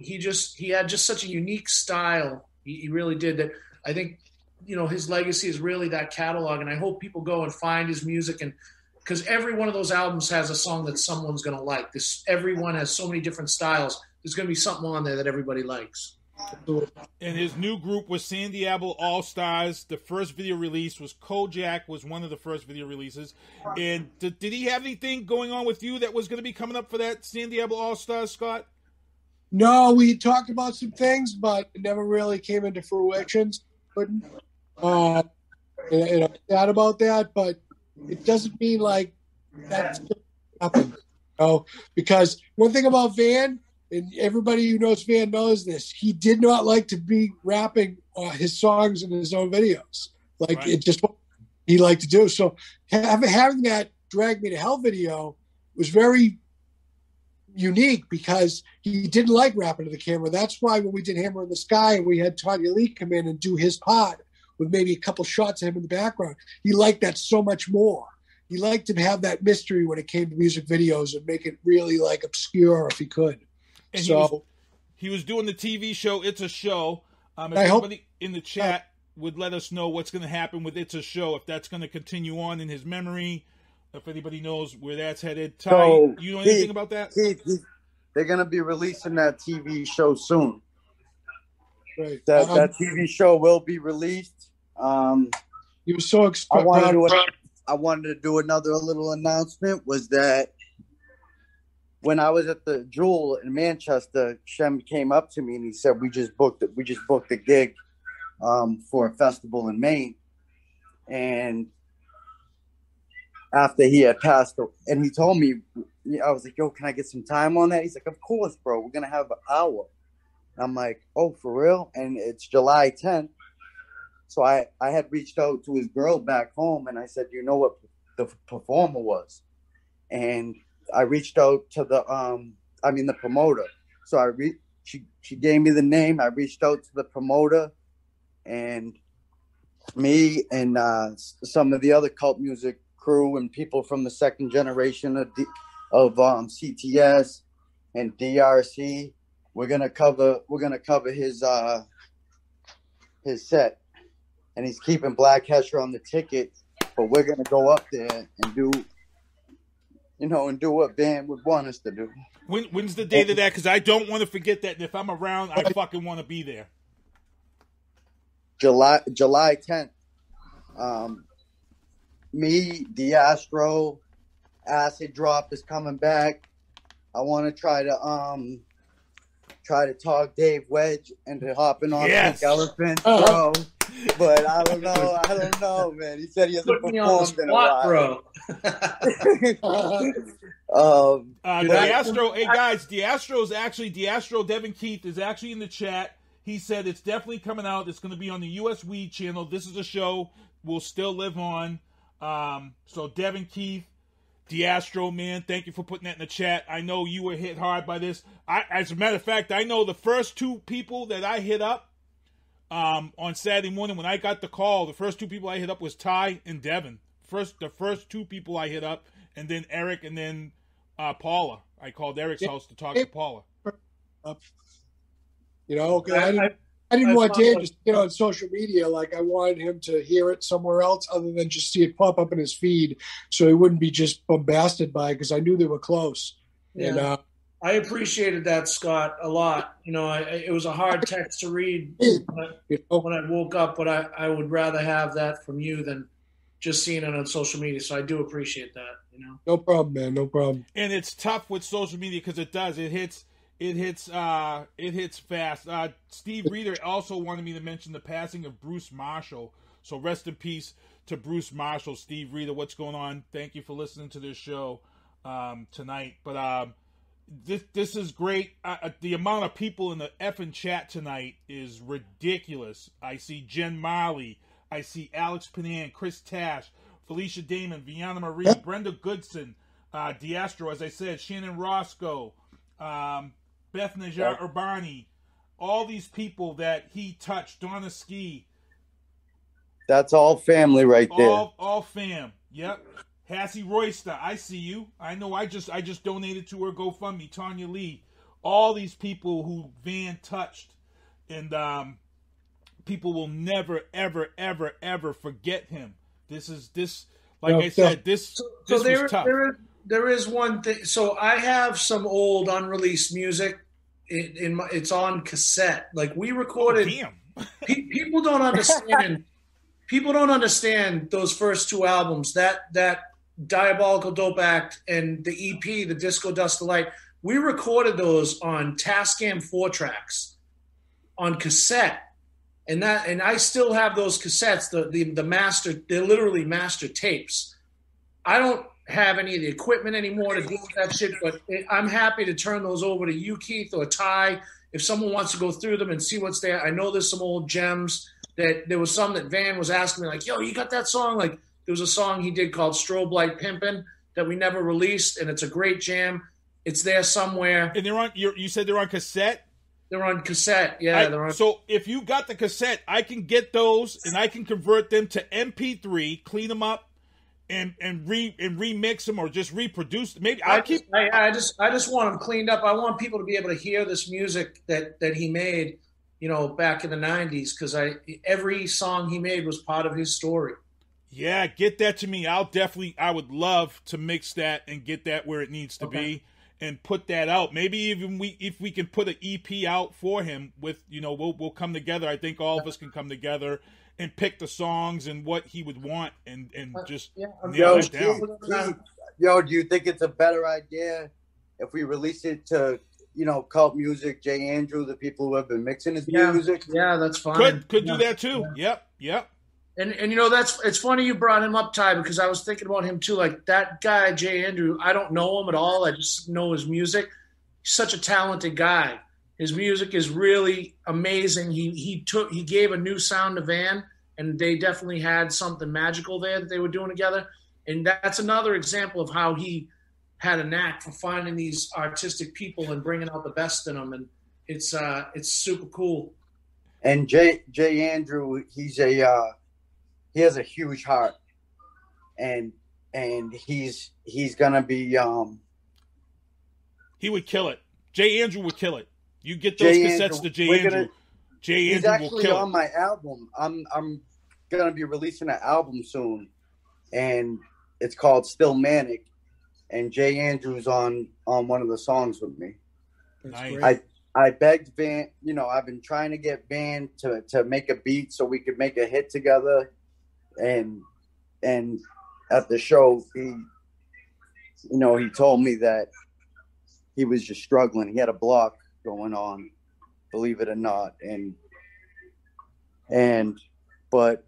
had just such a unique style. He really did that. I think, his legacy is really that catalog. And I hope people go and find his music. And because every one of those albums has a song that someone's going to like. Everyone has so many different styles. There's going to be something on there that everybody likes. And his new group was San Diego All-Stars. The first video release was Kojak, was one of the first video releases. And did he have anything going on with you that was going to be coming up for that San Diego All-Stars, Scott? No, we talked about some things, but it never really came into fruition. But I'm sad about that, but it doesn't mean like that's going to happen. Because one thing about Van, and everybody who knows Van knows this, he did not like to be rapping his songs in his own videos. It just what he liked to do. So having that Drag Me to Hell video was very unique because he didn't like rapping to the camera. That's why when we did Hammer in the Sky and we had Tanya Lee come in and do his part with maybe a couple shots of him in the background, he liked that so much more. He liked to have that mystery when it came to music videos and make it really obscure if he could. And so he was doing the TV show It's a Show. If I hope somebody in the chat would let us know what's going to happen with It's a Show, if that's going to continue on in his memory, if anybody knows where that's headed. Ty, you know anything about that? They're going to be releasing that TV show soon. Right. That TV show will be released. He was so excited. I wanted to do another little announcement, was that when I was at the Jewel in Manchester, Shem came up to me and he said, we just booked a gig for a festival in Maine. And after he had passed, and he told me, I was like, yo, can I get some time on that? He's like, of course, bro. We're going to have an hour. And I'm like, oh, for real? And it's July 10th. So I had reached out to his girl back home, and I said, you know what the performer was? And I reached out to the promoter. So she gave me the name. I reached out to the promoter, and me and some of the other cult music crew and people from the second generation of CTS and DRC. We're gonna cover his set, and he's keeping Black Hesher on the ticket. But we're gonna go up there and do what Van would want us to do. When's the date of that? Because I don't want to forget that. And if I'm around, I fucking want to be there. July 10th. Me, Diastro, Acid Drop is coming back. I want to try to talk Dave Wedge into hopping on Pink Elephant, bro. But I don't know, man. He said he hasn't performed in a while, bro. Diastro, hey guys, Diastro Devin Keith is actually in the chat. He said it's definitely coming out. It's going to be on the US Weed channel. This is a show we'll still live on. So Devin Keith, Diastro, man, thank you for putting that in the chat. I know you were hit hard by this. As a matter of fact, I know the first two people that I hit up on Saturday morning when I got the call, the first two people I hit up was Ty and Devin. The first two people I hit up, and then Erik, and then Paula. I called Eric's house to talk to Paula. You know, I didn't want Dave to get on social media. Like, I wanted him to hear it somewhere else other than just see it pop up in his feed, so he wouldn't be just bombasted by it, because I knew they were close. Yeah. And I appreciated that, Scott, a lot. You know, it was a hard text to read when I woke up, but I would rather have that from you than just seeing it on social media. So I do appreciate that, you know. No problem, man. No problem. And it's tough with social media because it hits fast. Steve Reeder also wanted me to mention the passing of Bruce Marshall. So rest in peace to Bruce Marshall. Steve Reeder, what's going on? Thank you for listening to this show tonight. But this is great. The amount of people in the effing chat tonight is ridiculous. I see Jen Marley. I see Alex Panan, Chris Tash, Felicia Damon, Veana Marie, Brenda Goodson, Diastro, as I said, Shannon Roscoe, Beth Najar Urbani, all these people that he touched, Donna Ski. That's all family right there. All fam. Yep. Hassie Royster, I see you. I know I just donated to her GoFundMe, Tanya Lee. All these people who Van touched, and people will never, ever, ever, ever forget him. This was tough. There is one thing. So I have some old unreleased music. It's on cassette. Like, we recorded. Oh, damn. People don't understand. People don't understand those first two albums. That Diabolical Dope Act and the EP, the Disco Dust Delight. We recorded those on Tascam 4-tracks on cassette. And I still have those cassettes, the master, they're literally master tapes. I don't have any of the equipment anymore to do that shit, but I'm happy to turn those over to you, Keith, or Ty, if someone wants to go through them and see what's there. I know there's some old gems. That there was some that Van was asking me, like, yo, you got that song? Like, there was a song he did called Strobe Light Pimpin' that we never released, and it's a great jam. It's there somewhere. And they're on. You said they're on cassette? They're on cassette, yeah. So if you got the cassette, I can get those and I can convert them to MP3, clean them up, and remix them or just reproduce them. Maybe I just want them cleaned up. I want people to be able to hear this music that he made, you know, back in the 90s, because every song he made was part of his story. Yeah, get that to me. I would love to mix that and get that where it needs to be. And put that out. Maybe even if we can put an EP out for him with, you know, we'll come together. I think all of us can come together and pick the songs and what he would want and just nail it down. Yo, do you think it's a better idea if we release it to, you know, Cult Music, Jay Andrew, the people who have been mixing his music? Yeah, that's fine. Could do that too. Yeah. Yep. And you know, it's funny you brought him up, Ty, because I was thinking about him too. Like, that guy, Jay Andrew, I don't know him at all. I just know his music. He's such a talented guy. His music is really amazing. He gave a new sound to Van, and they definitely had something magical there that they were doing together. And that's another example of how he had a knack for finding these artistic people and bringing out the best in them, and it's super cool. And Jay Andrew, he has a huge heart, and he's gonna be he would kill it. Jay Andrew would kill it. You get those cassettes to Jay Andrew. Jay Andrew will kill it. He's actually on my album. I'm gonna be releasing an album soon, and it's called Still Manic, and Jay Andrew's on one of the songs with me. Nice. I begged Van, I've been trying to get Van to make a beat so we could make a hit together, and at the show he told me that he was just struggling. He had a block going on, believe it or not, but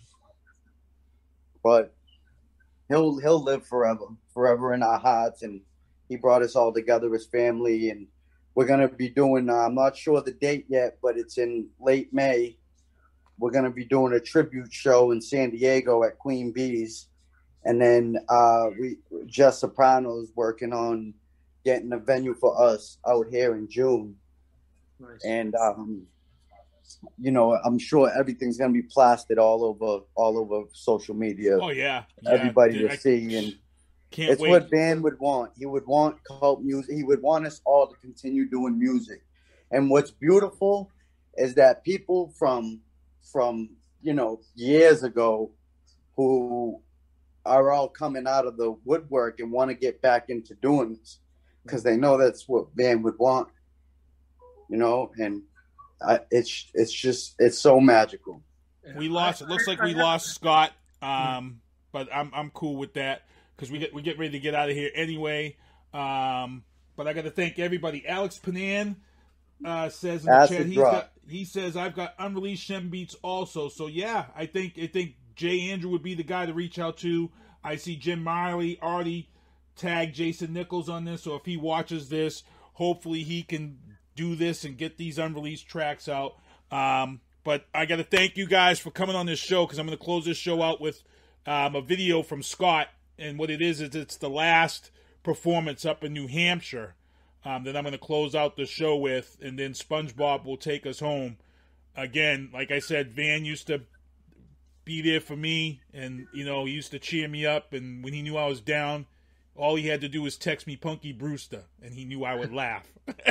he'll live forever in our hearts, and he brought us all together as family, and we're going to be doing, I'm not sure the date yet, but it's in late May. We're going to be doing a tribute show in San Diego at Queen Bee's. And then Jess Soprano's working on getting a venue for us out here in June. Nice. And, I'm sure everything's going to be plastered all over social media. Oh, yeah. Everybody to see. And Can't wait. What Van would want. He would want cult music. He would want us all to continue doing music. And what's beautiful is that people from years ago who are all coming out of the woodwork and want to get back into doing this because they know that's what Van would want, and it's so magical. We lost. It looks like we lost Scott, but I'm cool with that. Because we get ready to get out of here anyway. But I got to thank everybody. Alex Panan says in the chat, he says, I've got unreleased Shem beats also. So, yeah, I think Jay Andrew would be the guy to reach out to. I see Jim Miley already tagged Jason Nichols on this. So if he watches this, hopefully he can do this and get these unreleased tracks out. But I got to thank you guys for coming on this show because I'm going to close this show out with a video from Scott. And what it is it's the last performance up in New Hampshire that I'm going to close out the show with, and then SpongeBob will take us home. Again, like I said, Van used to be there for me, and, he used to cheer me up, and when he knew I was down, all he had to do was text me Punky Brewster, and he knew I would laugh.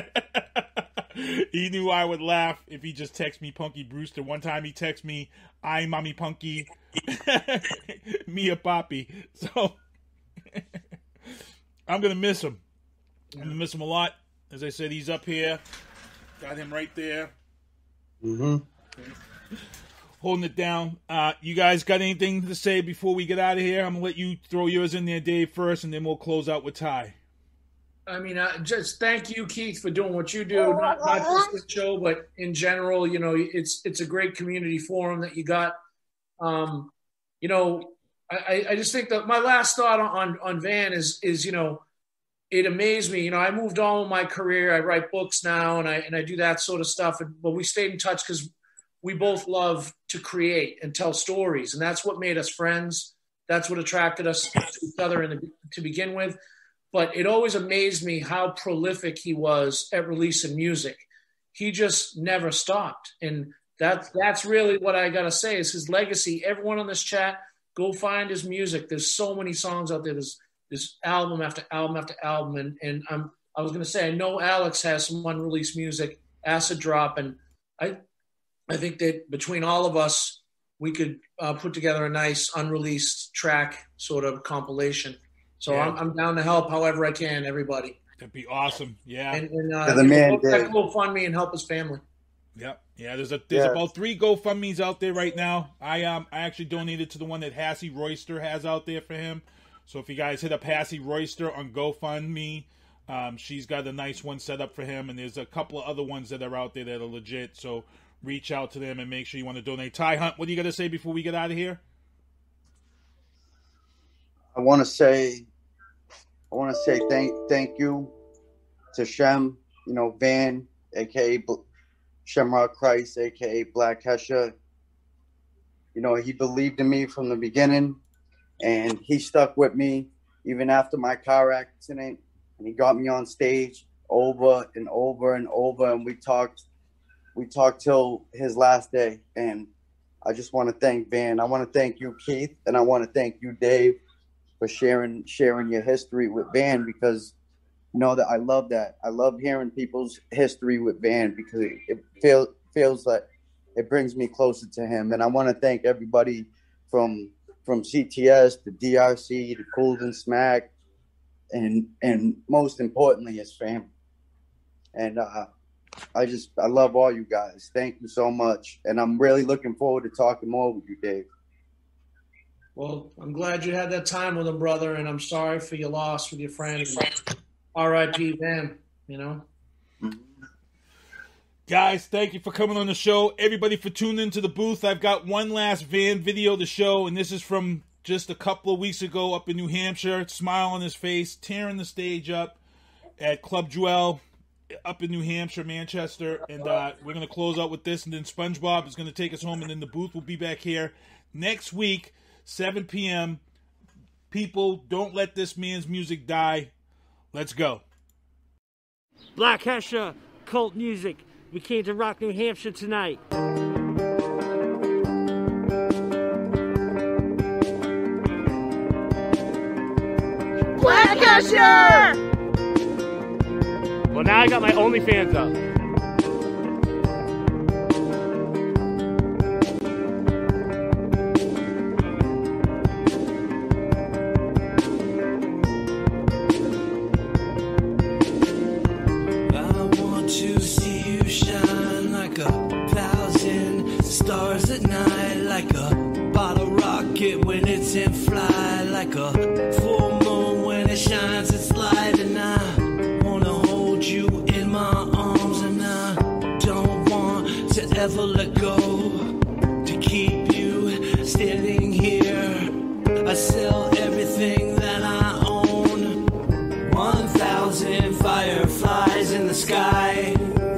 He knew I would laugh if he just texted me Punky Brewster. One time he texted me, "I'm Mommy Punky, Mia Papi." So I'm going to miss him. I'm going to miss him a lot. As I said, he's up here. Got him right there. Mm-hmm. Holding it down. You guys got anything to say before we get out of here? I'm going to let you throw yours in there, Dave, first, and then we'll close out with Ty. I mean, just thank you, Keith, for doing what you do. Not just this show, but in general. It's a great community forum that you got. I just think that my last thought on Van is it amazed me. I moved on with my career. I write books now, and I do that sort of stuff. But we stayed in touch because we both love to create and tell stories, and that's what made us friends. That's what attracted us to each other to begin with. But it always amazed me how prolific he was at releasing music. He just never stopped. And that's really what I got to say is his legacy. Everyone on this chat, go find his music. There's so many songs out there. There's album after album after album. And I was going to say, I know Alex has some unreleased music, Acid Drop. And I think that between all of us, we could put together a nice unreleased track sort of compilation. So yeah. I'm down to help however I can, everybody. That'd be awesome. Yeah. And GoFundMe and help his family. Yep. Yeah, there's about 3 GoFundMes out there right now. I actually donated to the one that Hassie Royster has out there for him. So if you guys hit up Hassie Royster on GoFundMe, she's got a nice one set up for him. And there's a couple of other ones that are out there that are legit. So reach out to them and make sure you want to donate. Ty Hunt, what do you got to say before we get out of here? I want to say thank you to Shem, Van, a.k.a. Shamrock Christ, a.k.a. Black Hesha. He believed in me from the beginning, and he stuck with me even after my car accident, and he got me on stage over and over and over, and we talked till his last day. And I just want to thank Van. I want to thank you, Keith, and I want to thank you, Dave, for sharing your history with Van, because you know that I love that. I love hearing people's history with Van, because it feels like it brings me closer to him. And I want to thank everybody from CTS to DRC to Cool and Smack, and most importantly, his family. And I love all you guys. Thank you so much. And I'm really looking forward to talking more with you, Dave. Well, I'm glad you had that time with him, brother, and I'm sorry for your loss with your friend. R.I.P. Van, you know. Guys, thank you for coming on the show. Everybody for tuning into the booth. I've got one last Van video to show, and this is from just a couple of weeks ago up in New Hampshire. Smile on his face, tearing the stage up at Club Jewel up in New Hampshire, Manchester. And we're going to close out with this, and then SpongeBob is going to take us home, and then the booth will be back here next week, 7 p.m. People, don't let this man's music die. Let's go. Black Hesha, cult music. We came to rock New Hampshire tonight. Black Hesha! Well, now I got my OnlyFans up. Stars at night, like a bottle rocket when it's in flight, like a full moon when it shines its light. And I wanna hold you in my arms, and I don't want to ever let go. To keep you standing here, I sell everything that I own. 1,000 fireflies in the sky.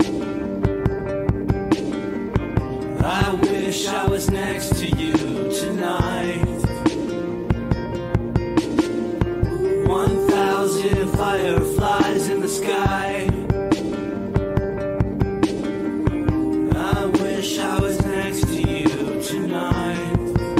I wish I was next to you tonight. 1,000 fireflies in the sky. I wish I was next to you tonight.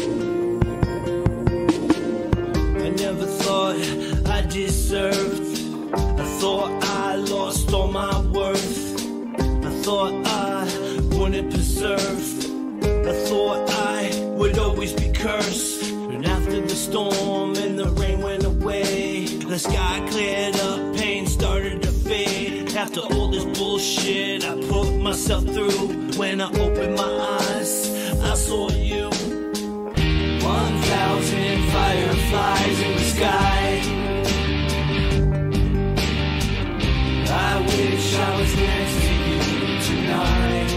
I never thought I deserved. I thought I lost all my worth. I thought I wouldn't preserve. I thought I would always be cursed. And after the storm and the rain went away, the sky cleared up, pain started to fade. After all this bullshit I put myself through, when I opened my eyes, I saw you. 1,000 fireflies in the sky. I wish I was next to you tonight.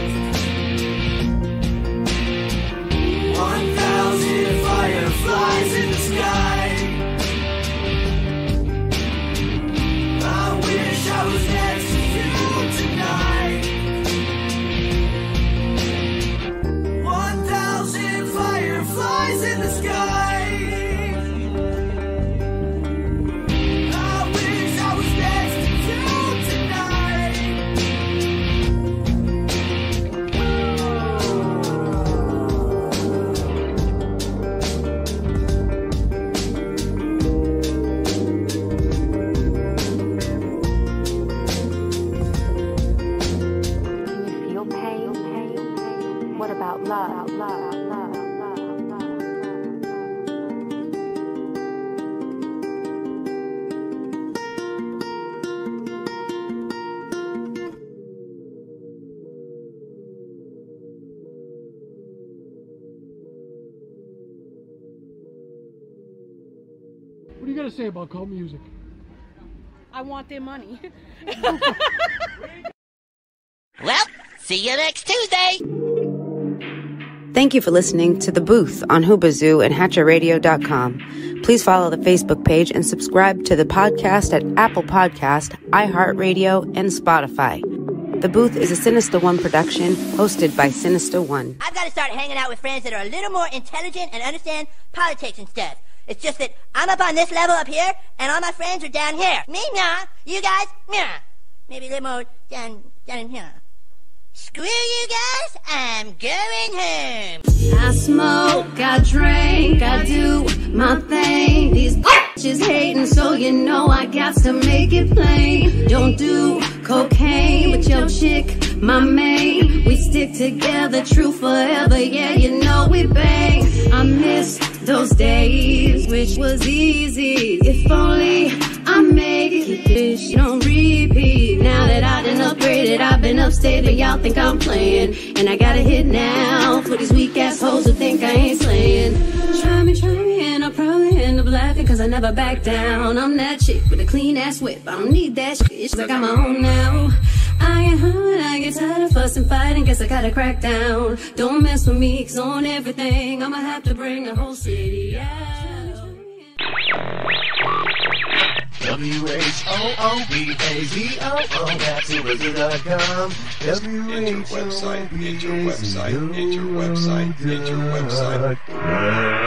1,000 fireflies in the sky. I wish I was next to you tonight. 1,000 fireflies in the sky. I wish I was next to you tonight. What about love? What do you got to say about cult music? I want their money. Well, see you next Tuesday. Thank you for listening to The Booth on Hoobazoo and HatcherRadio.com. Please follow the Facebook page and subscribe to the podcast at Apple Podcast, iHeartRadio, and Spotify. The Booth is a Sinister One production hosted by Sinister One. I've got to start hanging out with friends that are a little more intelligent and understand politics and stuff. It's just that I'm up on this level up here, and all my friends are down here. Me, nah. You guys, nah. Maybe a little more down in here. Screw you guys, I'm going home. I smoke, I drink, I do my thing. These bitches hating, so you know I got to make it plain. Don't do cocaine, but your chick, my main. We stick together, true forever, yeah, you know we bang. I miss those days, which was easy. If only I made it, this on repeat. Now that I done upgraded, I've been upstate, and y'all think I'm playing. And I got a hit now for these weak ass hoes who think I ain't slaying. Try me, and I'll probably end up laughing, cause I never back down. I'm that chick with a clean ass whip, I don't need that shit, it's like I'm my own now. I get hurt, I get tired of fussing, fighting, guess I gotta crack down. Don't mess with me, cause on everything, I'ma have to bring the whole city out. WHOOBAZOO, that's whoobazoo.com. Enter website, enter website, enter website, enter website.